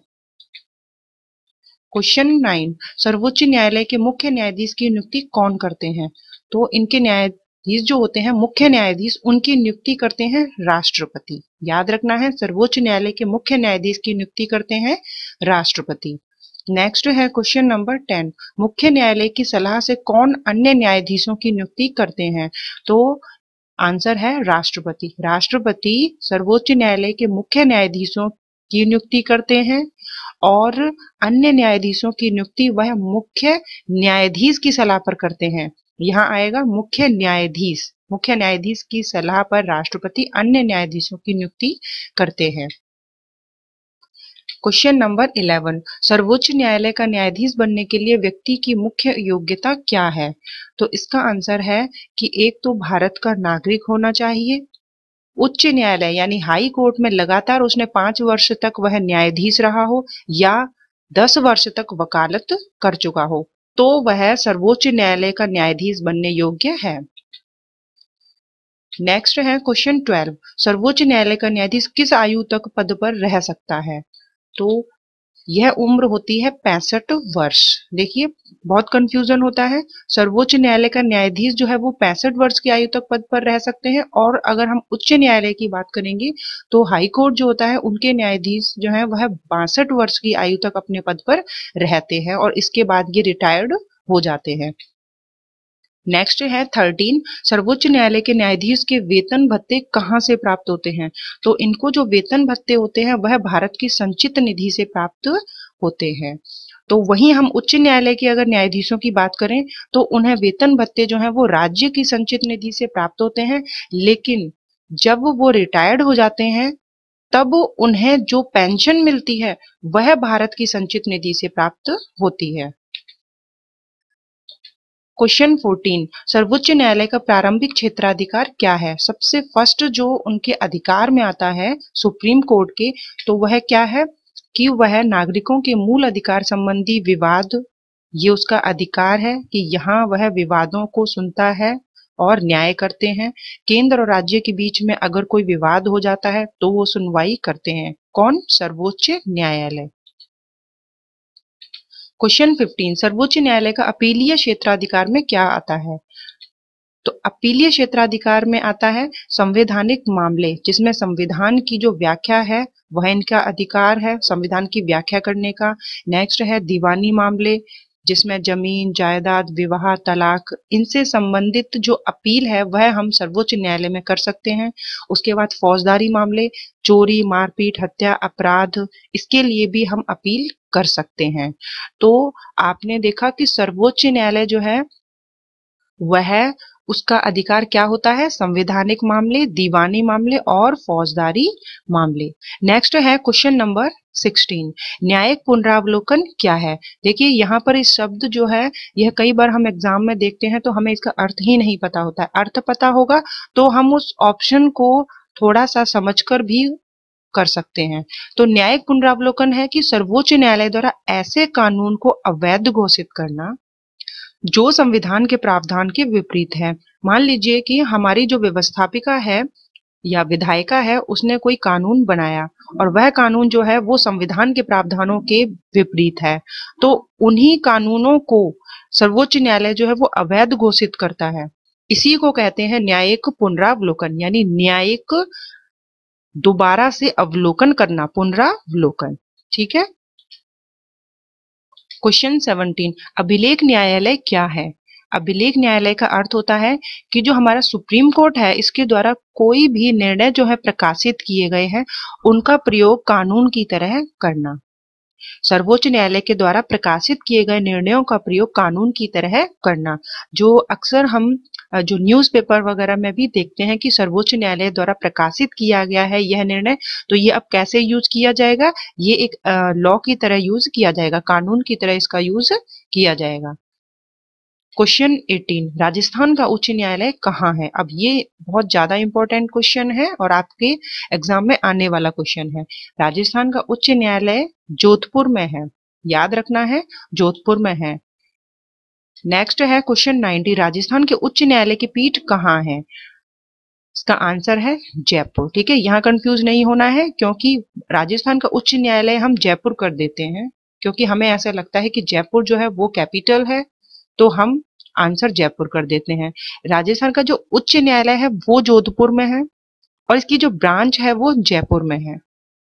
S1: क्वेश्चन नाइन, सर्वोच्च न्यायालय के मुख्य न्यायाधीश की नियुक्ति कौन करते हैं? तो इनके न्यायाधीश जो होते हैं, मुख्य न्यायाधीश, उनकी नियुक्ति करते हैं राष्ट्रपति। याद रखना है, सर्वोच्च न्यायालय के मुख्य न्यायाधीश की नियुक्ति करते हैं राष्ट्रपति। नेक्स्ट है क्वेश्चन नंबर टेन, मुख्य न्यायालय की सलाह से कौन अन्य न्यायाधीशों की नियुक्ति करते हैं? तो आंसर है राष्ट्रपति। राष्ट्रपति सर्वोच्च न्यायालय के मुख्य न्यायाधीशों की नियुक्ति करते हैं और अन्य न्यायाधीशों की नियुक्ति वह मुख्य न्यायाधीश की सलाह पर करते हैं। यहाँ आएगा मुख्य न्यायाधीश, मुख्य न्यायाधीश की सलाह पर राष्ट्रपति अन्य न्यायाधीशों की नियुक्ति करते हैं। क्वेश्चन नंबर इलेवन, सर्वोच्च न्यायालय का न्यायाधीश बनने के लिए व्यक्ति की मुख्य योग्यता क्या है? तो इसका आंसर है कि एक तो भारत का नागरिक होना चाहिए, उच्च न्यायालय यानी हाई कोर्ट में लगातार उसने पांच वर्ष तक वह न्यायाधीश रहा हो या दस वर्ष तक वकालत कर चुका हो, तो वह सर्वोच्च न्यायालय का न्यायाधीश बनने योग्य है। नेक्स्ट है क्वेश्चन ट्वेल्व, सर्वोच्च न्यायालय का न्यायाधीश किस आयु तक पद पर रह सकता है? तो यह उम्र होती है पैंसठ वर्ष। देखिए बहुत कंफ्यूजन होता है, सर्वोच्च न्यायालय का न्यायाधीश जो है वो पैंसठ वर्ष की आयु तक पद पर रह सकते हैं, और अगर हम उच्च न्यायालय की बात करेंगे तो हाई कोर्ट जो होता है उनके न्यायाधीश जो है वह बासठ वर्ष की आयु तक अपने पद पर रहते हैं और इसके बाद ये रिटायर्ड हो जाते हैं। नेक्स्ट है थर्टीन, सर्वोच्च न्यायालय के न्यायाधीश के वेतन भत्ते कहाँ से प्राप्त होते हैं? तो इनको जो वेतन भत्ते होते हैं वह भारत की संचित निधि से प्राप्त होते हैं। तो वहीं हम उच्च न्यायालय के अगर न्यायाधीशों की बात करें तो उन्हें वेतन भत्ते जो है वो राज्य की संचित निधि से प्राप्त होते हैं, लेकिन जब वो रिटायर्ड हो जाते हैं तब उन्हें जो पेंशन मिलती है वह भारत की संचित निधि से प्राप्त होती है। क्वेश्चन फोर्टीन, सर्वोच्च न्यायालय का प्रारंभिक क्षेत्राधिकार क्या है? सबसे फर्स्ट जो उनके अधिकार में आता है सुप्रीम कोर्ट के, तो वह क्या है कि वह नागरिकों के मूल अधिकार संबंधी विवाद, ये उसका अधिकार है कि यहाँ वह विवादों को सुनता है और न्याय करते हैं। केंद्र और राज्य के बीच में अगर कोई विवाद हो जाता है तो वो सुनवाई करते हैं। कौन? सर्वोच्च न्यायालय। क्वेश्चन फिफ्टीन, सर्वोच्च न्यायालय का अपीलीय क्षेत्राधिकार में क्या आता है? तो अपीलीय क्षेत्राधिकार में आता है संवैधानिक मामले, जिसमें संविधान की जो व्याख्या है वह इनका अधिकार है, संविधान की व्याख्या करने का। नेक्स्ट है दीवानी मामले, जिसमें जमीन, जायदाद, विवाह, तलाक, इनसे संबंधित जो अपील है वह हम सर्वोच्च न्यायालय में कर सकते हैं। उसके बाद फौजदारी मामले, चोरी, मारपीट, हत्या, अपराध, इसके लिए भी हम अपील कर सकते हैं। तो आपने देखा कि सर्वोच्च न्यायालय जो है वह उसका अधिकार क्या होता है, संवैधानिक मामले, दीवानी मामले और फौजदारी मामले। नेक्स्ट है क्वेश्चन नंबर सिक्सटीन, न्यायिक पुनरावलोकन क्या है। देखिए यहाँ पर इस शब्द जो है यह कई बार हम एग्जाम में देखते हैं तो हमें इसका अर्थ ही नहीं पता होता है। अर्थ पता होगा तो हम उस ऑप्शन को थोड़ा सा समझकर भी कर सकते हैं। तो न्यायिक पुनरावलोकन है कि सर्वोच्च न्यायालय द्वारा ऐसे कानून को अवैध घोषित करना जो संविधान के प्रावधान के विपरीत है। मान लीजिए कि हमारी जो व्यवस्थापिका है या विधायिका है उसने कोई कानून बनाया और वह कानून जो है वो संविधान के प्रावधानों के विपरीत है, तो उन्हीं कानूनों को सर्वोच्च न्यायालय जो है वो अवैध घोषित करता है। इसी को कहते हैं न्यायिक पुनरावलोकन, यानी न्यायिक दोबारा से अवलोकन करना, पुनरावलोकन। ठीक है। क्वेश्चन सेवनटीन, अभिलेख न्यायालय क्या है। अभिलेख न्यायालय का अर्थ होता है कि जो हमारा सुप्रीम कोर्ट है इसके द्वारा कोई भी निर्णय जो है प्रकाशित किए गए हैं उनका प्रयोग कानून की तरह करना। सर्वोच्च न्यायालय के द्वारा प्रकाशित किए गए निर्णयों का प्रयोग कानून की तरह करना, जो अक्सर हम जो न्यूज़पेपर वगैरह में भी देखते हैं कि सर्वोच्च न्यायालय द्वारा प्रकाशित किया गया है यह निर्णय, तो ये अब कैसे यूज किया जाएगा, ये एक लॉ की तरह यूज किया जाएगा, कानून की तरह इसका यूज किया जाएगा। क्वेश्चन एटीन, राजस्थान का उच्च न्यायालय कहाँ है। अब ये बहुत ज्यादा इंपॉर्टेंट क्वेश्चन है और आपके एग्जाम में आने वाला क्वेश्चन है। राजस्थान का उच्च न्यायालय जोधपुर में है, याद रखना है, जोधपुर में है। नेक्स्ट है क्वेश्चन नाइंटी, राजस्थान के उच्च न्यायालय की पीठ कहाँ है। इसका आंसर है जयपुर। ठीक है, यहाँ कंफ्यूज नहीं होना है क्योंकि राजस्थान का उच्च न्यायालय हम जयपुर कर देते हैं क्योंकि हमें ऐसा लगता है कि जयपुर जो है वो कैपिटल है, तो हम आंसर जयपुर कर देते हैं। राजस्थान का जो उच्च न्यायालय है वो जोधपुर में है और इसकी जो ब्रांच है वो जयपुर में है।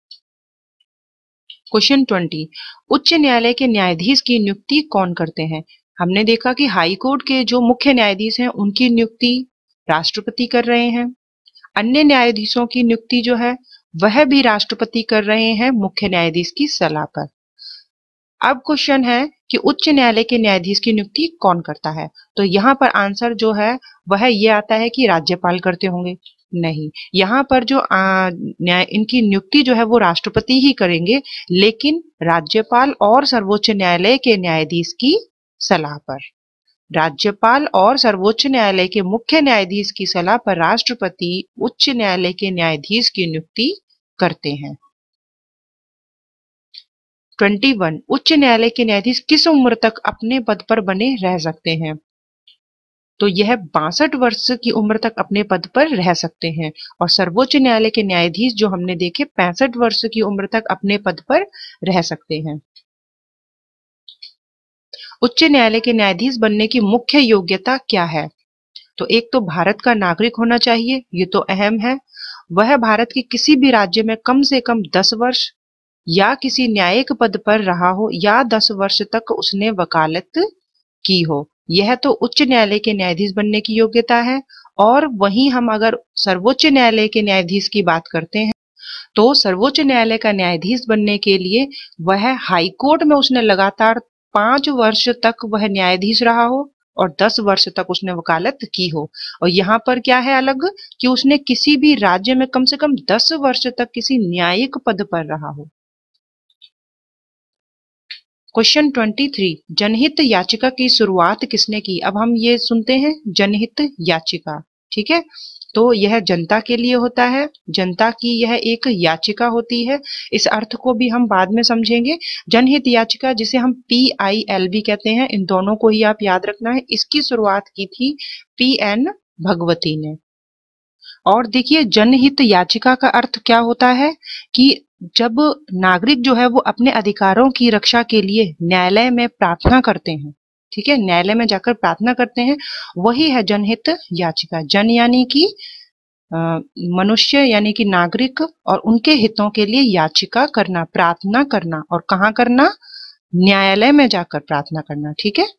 S1: क्वेश्चन ट्वेंटी, उच्च न्यायालय के न्यायाधीश की नियुक्ति कौन करते हैं। हमने देखा कि हाई कोर्ट के जो मुख्य न्यायाधीश हैं उनकी नियुक्ति राष्ट्रपति कर रहे हैं। अन्य न्यायाधीशों की नियुक्ति जो है वह भी राष्ट्रपति कर रहे हैं मुख्य न्यायाधीश की सलाह पर। अब क्वेश्चन है कि उच्च न्यायालय के न्यायाधीश की नियुक्ति कौन करता है, तो यहाँ पर आंसर जो है वह ये आता है कि राज्यपाल करते होंगे। नहीं, यहाँ पर जो न्याय इनकी नियुक्ति जो है वो राष्ट्रपति ही करेंगे, लेकिन राज्यपाल और सर्वोच्च न्यायालय के न्यायाधीश की सलाह पर। राज्यपाल और सर्वोच्च न्यायालय के मुख्य न्यायाधीश की सलाह पर राष्ट्रपति उच्च न्यायालय के न्यायाधीश की नियुक्ति करते हैं। इक्कीस, उच्च न्यायालय के न्यायाधीश किस उम्र तक अपने पद पर बने रह सकते हैं। तो यह बासठ वर्ष की उम्र तक अपने पद पर रह सकते हैं और सर्वोच्च न्यायालय के न्यायाधीश जो हमने देखे पैंसठ वर्ष की उम्र तक अपने पद पर रह सकते हैं। उच्च न्यायालय के न्यायाधीश बनने की मुख्य योग्यता क्या है। तो एक तो भारत का नागरिक होना चाहिए, ये तो अहम है। वह भारत के किसी भी राज्य में कम से कम दस वर्ष या किसी न्यायिक पद पर रहा हो या दस वर्ष तक उसने वकालत की हो, यह तो उच्च न्यायालय के न्यायाधीश बनने की योग्यता है। और वहीं हम अगर सर्वोच्च न्यायालय के न्यायाधीश की बात करते हैं तो सर्वोच्च न्यायालय का न्यायाधीश बनने के लिए वह हाई कोर्ट में उसने लगातार पांच वर्ष तक वह न्यायाधीश रहा हो और दस वर्ष तक उसने वकालत की हो। और यहाँ पर क्या है अलग कि उसने किसी भी राज्य में कम से कम दस वर्ष तक किसी न्यायिक पद पर रहा हो। क्वेश्चन तेईस, जनहित याचिका की शुरुआत किसने की। अब हम ये सुनते हैं जनहित याचिका, ठीक है, तो यह जनता के लिए होता है, जनता की यह एक याचिका होती है। इस अर्थ को भी हम बाद में समझेंगे। जनहित याचिका जिसे हम पी आई एल भी कहते हैं, इन दोनों को ही आप याद रखना है। इसकी शुरुआत की थी पी एन भगवती ने। और देखिए जनहित याचिका का अर्थ क्या होता है कि जब नागरिक जो है वो अपने अधिकारों की रक्षा के लिए न्यायालय में प्रार्थना करते हैं, ठीक है, न्यायालय में जाकर प्रार्थना करते हैं, वही है जनहित याचिका। जन यानी कि मनुष्य यानी कि नागरिक और उनके हितों के लिए याचिका करना, प्रार्थना करना। और कहाँ करना, न्यायालय में जाकर प्रार्थना करना। ठीक है।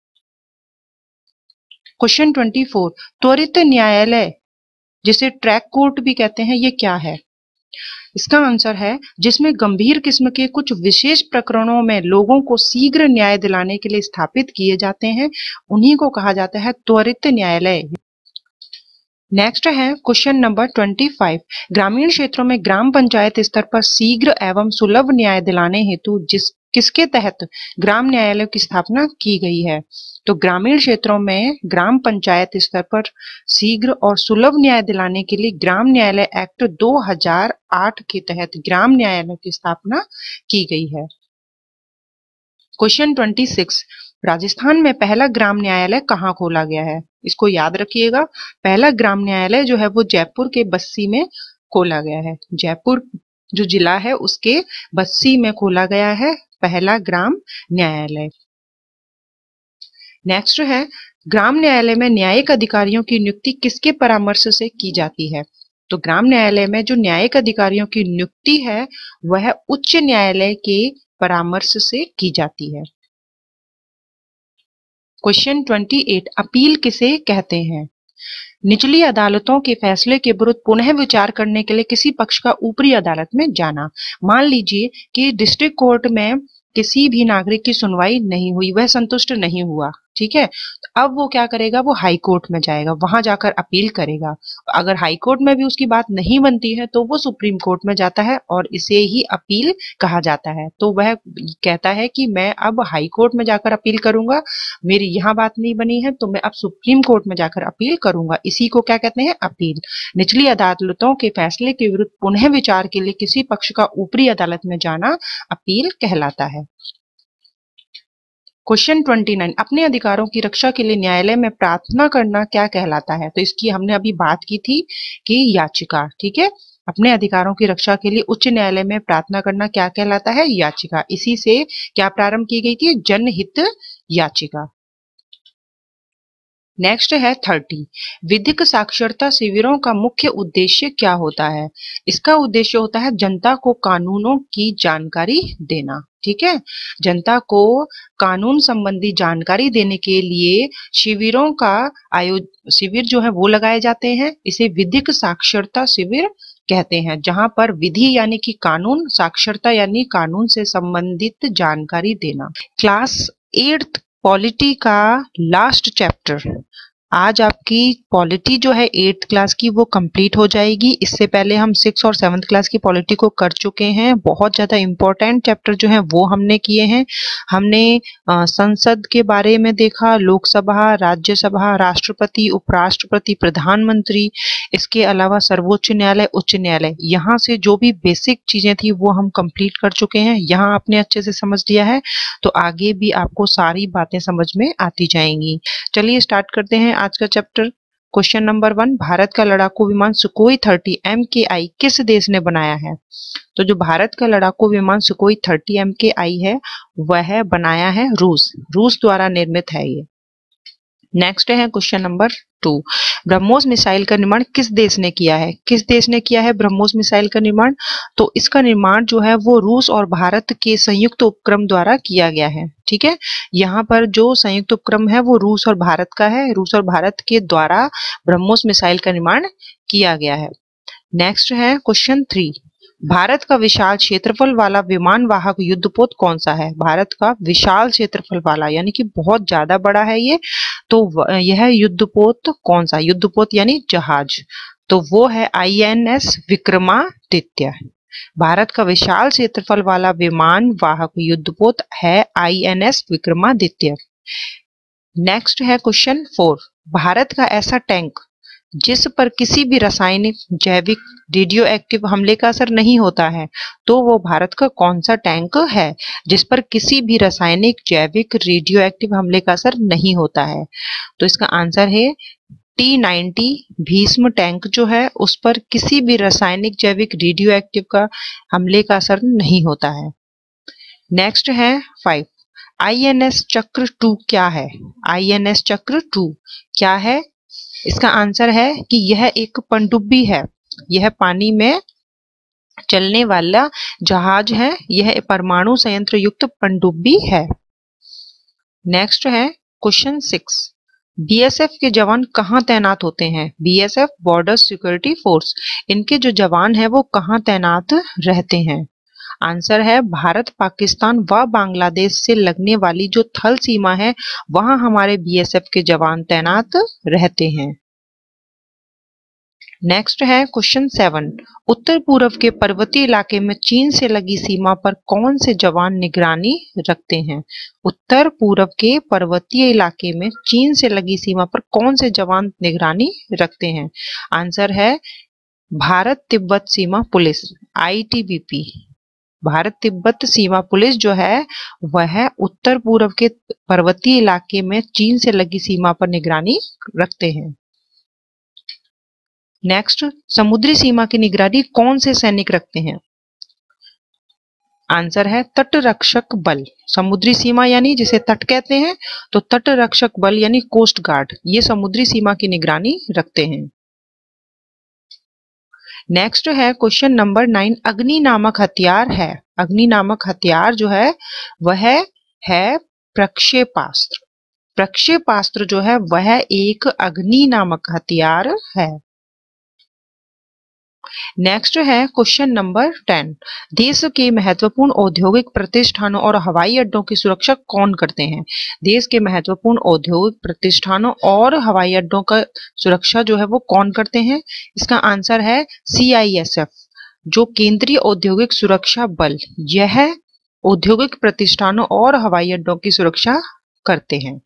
S1: क्वेश्चन ट्वेंटी फोर, त्वरित न्यायालय जिसे ट्रैक कोर्ट भी कहते हैं, ये क्या है? इसका आंसर है जिसमें गंभीर किस्म के कुछ विशेष प्रकरणों में लोगों को शीघ्र न्याय दिलाने के लिए स्थापित किए जाते हैं, उन्हीं को कहा जाता है त्वरित न्यायालय। नेक्स्ट है क्वेश्चन नंबर ट्वेंटी फाइव, ग्रामीण क्षेत्रों में ग्राम पंचायत स्तर पर शीघ्र एवं सुलभ न्याय दिलाने हेतु जिस किसके तहत ग्राम न्यायालय की स्थापना की गई है? तो ग्रामीण क्षेत्रों में ग्राम पंचायत स्तर पर शीघ्र और सुलभ न्याय दिलाने के लिए ग्राम न्यायालय एक्ट दो हज़ार आठ के तहत ग्राम न्यायालय की स्थापना की गई है। क्वेश्चन ट्वेंटी सिक्स, राजस्थान में पहला ग्राम न्यायालय कहाँ खोला गया है? इसको याद रखिएगा, पहला ग्राम न्यायालय जो है वो जयपुर के बस्सी में खोला गया है। जयपुर जो जिला है उसके बस्सी में खोला गया है पहला ग्राम न्यायालय। नेक्स्ट है, ग्राम न्यायालय में न्यायिक अधिकारियों की नियुक्ति किसके परामर्श से की जाती है? तो ग्राम न्यायालय में जो न्यायिक अधिकारियों की नियुक्ति है वह उच्च न्यायालय के परामर्श से की जाती है। क्वेश्चन ट्वेंटी एट, अपील किसे कहते हैं? निचली अदालतों के फैसले के विरुद्ध पुनः विचार करने के लिए किसी पक्ष का ऊपरी अदालत में जाना। मान लीजिए कि डिस्ट्रिक्ट कोर्ट में किसी भी नागरिक की सुनवाई नहीं हुई, वह संतुष्ट नहीं हुआ, ठीक है, तो अब वो क्या करेगा, वो हाई कोर्ट में जाएगा, वहां जाकर अपील करेगा। अगर हाई कोर्ट में भी उसकी बात नहीं बनती है तो वो सुप्रीम कोर्ट में जाता है और इसे ही अपील कहा जाता है। तो वह कहता है कि मैं अब हाई कोर्ट में जाकर अपील करूंगा, मेरी यहाँ बात नहीं बनी है तो मैं अब सुप्रीम कोर्ट में जाकर अपील करूंगा। इसी को क्या कहते हैं, अपील। निचली अदालतों के फैसले के विरुद्ध पुनः विचार के लिए किसी पक्ष का ऊपरी अदालत में जाना अपील कहलाता है। क्वेश्चन ट्वेंटी नाइन, अपने अधिकारों की रक्षा के लिए न्यायालय में प्रार्थना करना क्या कहलाता है? तो इसकी हमने अभी बात की थी कि याचिका, ठीक है। अपने अधिकारों की रक्षा के लिए उच्च न्यायालय में प्रार्थना करना क्या कहलाता है? याचिका। इसी से क्या प्रारंभ की गई थी? जनहित याचिका। नेक्स्ट है थर्टी, विधिक साक्षरता शिविरों का मुख्य उद्देश्य क्या होता है? इसका उद्देश्य होता है जनता को कानूनों की जानकारी देना, ठीक है। जनता को कानून संबंधी जानकारी देने के लिए शिविरों का आयोजन शिविर जो है वो लगाए जाते हैं। इसे विधिक साक्षरता शिविर कहते हैं, जहां पर विधि यानी कि कानून, साक्षरता यानी कानून से संबंधित जानकारी देना। क्लास एट्थ पॉलिटी का लास्ट चैप्टर, आज आपकी पॉलिटी जो है एट्थ क्लास की वो कंप्लीट हो जाएगी। इससे पहले हम सिक्स और सेवन्थ क्लास की पॉलिटी को कर चुके हैं। बहुत ज्यादा इंपॉर्टेंट चैप्टर जो है वो हमने किए हैं। हमने आ, संसद के बारे में देखा, लोकसभा, राज्यसभा, राष्ट्रपति, उपराष्ट्रपति, प्रधानमंत्री, इसके अलावा सर्वोच्च न्यायालय, उच्च न्यायालय। यहाँ से जो भी बेसिक चीजें थी वो हम कंप्लीट कर चुके हैं। यहाँ आपने अच्छे से समझ लिया है तो आगे भी आपको सारी बातें समझ में आती जाएंगी। चलिए स्टार्ट करते हैं आज का चैप्टर। क्वेश्चन नंबर वन, भारत का लड़ाकू विमान सुकोई थर्टी एम के आई किस देश ने बनाया है? तो जो भारत का लड़ाकू विमान सुकोई थर्टी एम के आई है वह बनाया है रूस, रूस द्वारा निर्मित है ये। नेक्स्ट है question number two, BrahMos missile का निर्माण किस देश ने किया है? किस देश ने किया है ब्रह्मोस मिसाइल का निर्माण? तो इसका निर्माण जो है वो रूस और भारत के संयुक्त उपक्रम द्वारा किया गया है, ठीक है। यहाँ पर जो संयुक्त उपक्रम है वो रूस और भारत का है। रूस और भारत के द्वारा ब्रह्मोस मिसाइल का निर्माण किया गया है। नेक्स्ट है क्वेश्चन थ्री, भारत का विशाल क्षेत्रफल वाला विमान वाहक युद्धपोत कौन सा है? भारत का विशाल क्षेत्रफल वाला यानी कि बहुत ज्यादा बड़ा है ये, तो यह युद्धपोत कौन सा? युद्धपोत यानी जहाज, तो वो है I N S Vikramaditya. Bharat का विशाल क्षेत्रफल वाला विमान वाहक युद्धपोत है I N S Vikramaditya. Next है क्वेश्चन फोर, भारत का ऐसा टैंक जिस पर किसी भी रासायनिक, जैविक, रेडियो एक्टिव हमले का असर नहीं होता है, तो वो भारत का कौन सा टैंक है जिस पर किसी भी रासायनिक, जैविक, रेडियो एक्टिव हमले का असर नहीं होता है? तो इसका आंसर है टी नाइंटी भीष्म टैंक जो है उस पर किसी भी रासायनिक, जैविक, रेडियो एक्टिव का हमले का असर नहीं होता है। नेक्स्ट है five, I N S Chakra two क्या है? I N S Chakra two क्या है? इसका आंसर है कि यह एक पनडुब्बी है। यह पानी में चलने वाला जहाज है, यह परमाणु संयंत्र युक्त पनडुब्बी है। नेक्स्ट है क्वेश्चन सिक्स, बीएसएफ के जवान कहाँ तैनात होते हैं? बीएसएफ बॉर्डर सिक्योरिटी फोर्स, इनके जो जवान हैं वो कहाँ तैनात रहते हैं? आंसर है भारत, पाकिस्तान व बांग्लादेश से लगने वाली जो थल सीमा है वहां हमारे बीएसएफ के जवान तैनात रहते हैं। नेक्स्ट है क्वेश्चन सेवन, उत्तर पूर्व के पर्वतीय इलाके में चीन से लगी सीमा पर कौन से जवान निगरानी रखते हैं? उत्तर पूर्व के पर्वतीय इलाके में चीन से लगी सीमा पर कौन से जवान निगरानी रखते हैं? आंसर है भारत तिब्बत सीमा पुलिस, आईटीबीपी। भारत तिब्बत सीमा पुलिस जो है वह उत्तर पूर्व के पर्वतीय इलाके में चीन से लगी सीमा पर निगरानी रखते हैं। नेक्स्ट, समुद्री सीमा की निगरानी कौन से सैनिक रखते हैं? आंसर है तट रक्षक बल। समुद्री सीमा यानी जिसे तट कहते हैं, तो तट रक्षक बल यानी कोस्ट गार्ड, ये समुद्री सीमा की निगरानी रखते हैं। नेक्स्ट है क्वेश्चन नंबर नाइन, अग्नि नामक हथियार है। अग्नि नामक हथियार जो है वह है प्रक्षेपास्त्र। प्रक्षेपास्त्र जो है वह एक अग्नि नामक हथियार है। नेक्स्ट है क्वेश्चन नंबर टेन, देश के महत्वपूर्ण औद्योगिक प्रतिष्ठानों और हवाई अड्डों की सुरक्षा कौन करते हैं? देश के महत्वपूर्ण औद्योगिक प्रतिष्ठानों और हवाई अड्डों का सुरक्षा जो है वो कौन करते हैं? इसका आंसर है सीआईएसएफ, जो केंद्रीय औद्योगिक सुरक्षा बल, यह औद्योगिक प्रतिष्ठानों और हवाई अड्डों की सुरक्षा करते हैं।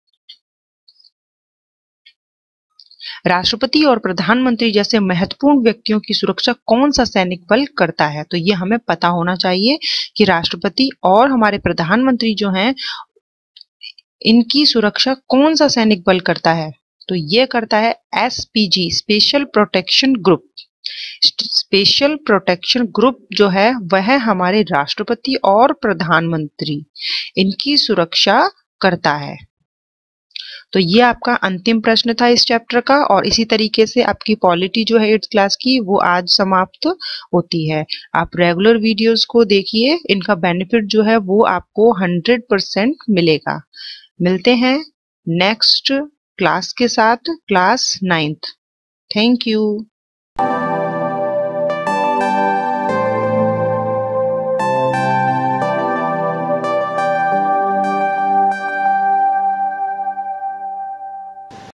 S1: राष्ट्रपति और प्रधानमंत्री जैसे महत्वपूर्ण व्यक्तियों की सुरक्षा कौन सा सैनिक बल करता है? तो ये हमें पता होना चाहिए कि राष्ट्रपति और हमारे प्रधानमंत्री जो हैं इनकी सुरक्षा कौन सा सैनिक बल करता है? तो ये करता है SPG, special protection group. Special protection group जो है वह हमारे राष्ट्रपति और प्रधानमंत्री इनकी सुरक्षा करता है। तो ये आपका अंतिम प्रश्न था इस चैप्टर का, और इसी तरीके से आपकी पॉलिटी जो है एट्थ क्लास की वो आज समाप्त होती है। आप रेगुलर वीडियोस को देखिए, इनका बेनिफिट जो है वो आपको हंड्रेड परसेंट मिलेगा। मिलते हैं नेक्स्ट क्लास के साथ, क्लास नाइन्थ। Thank you.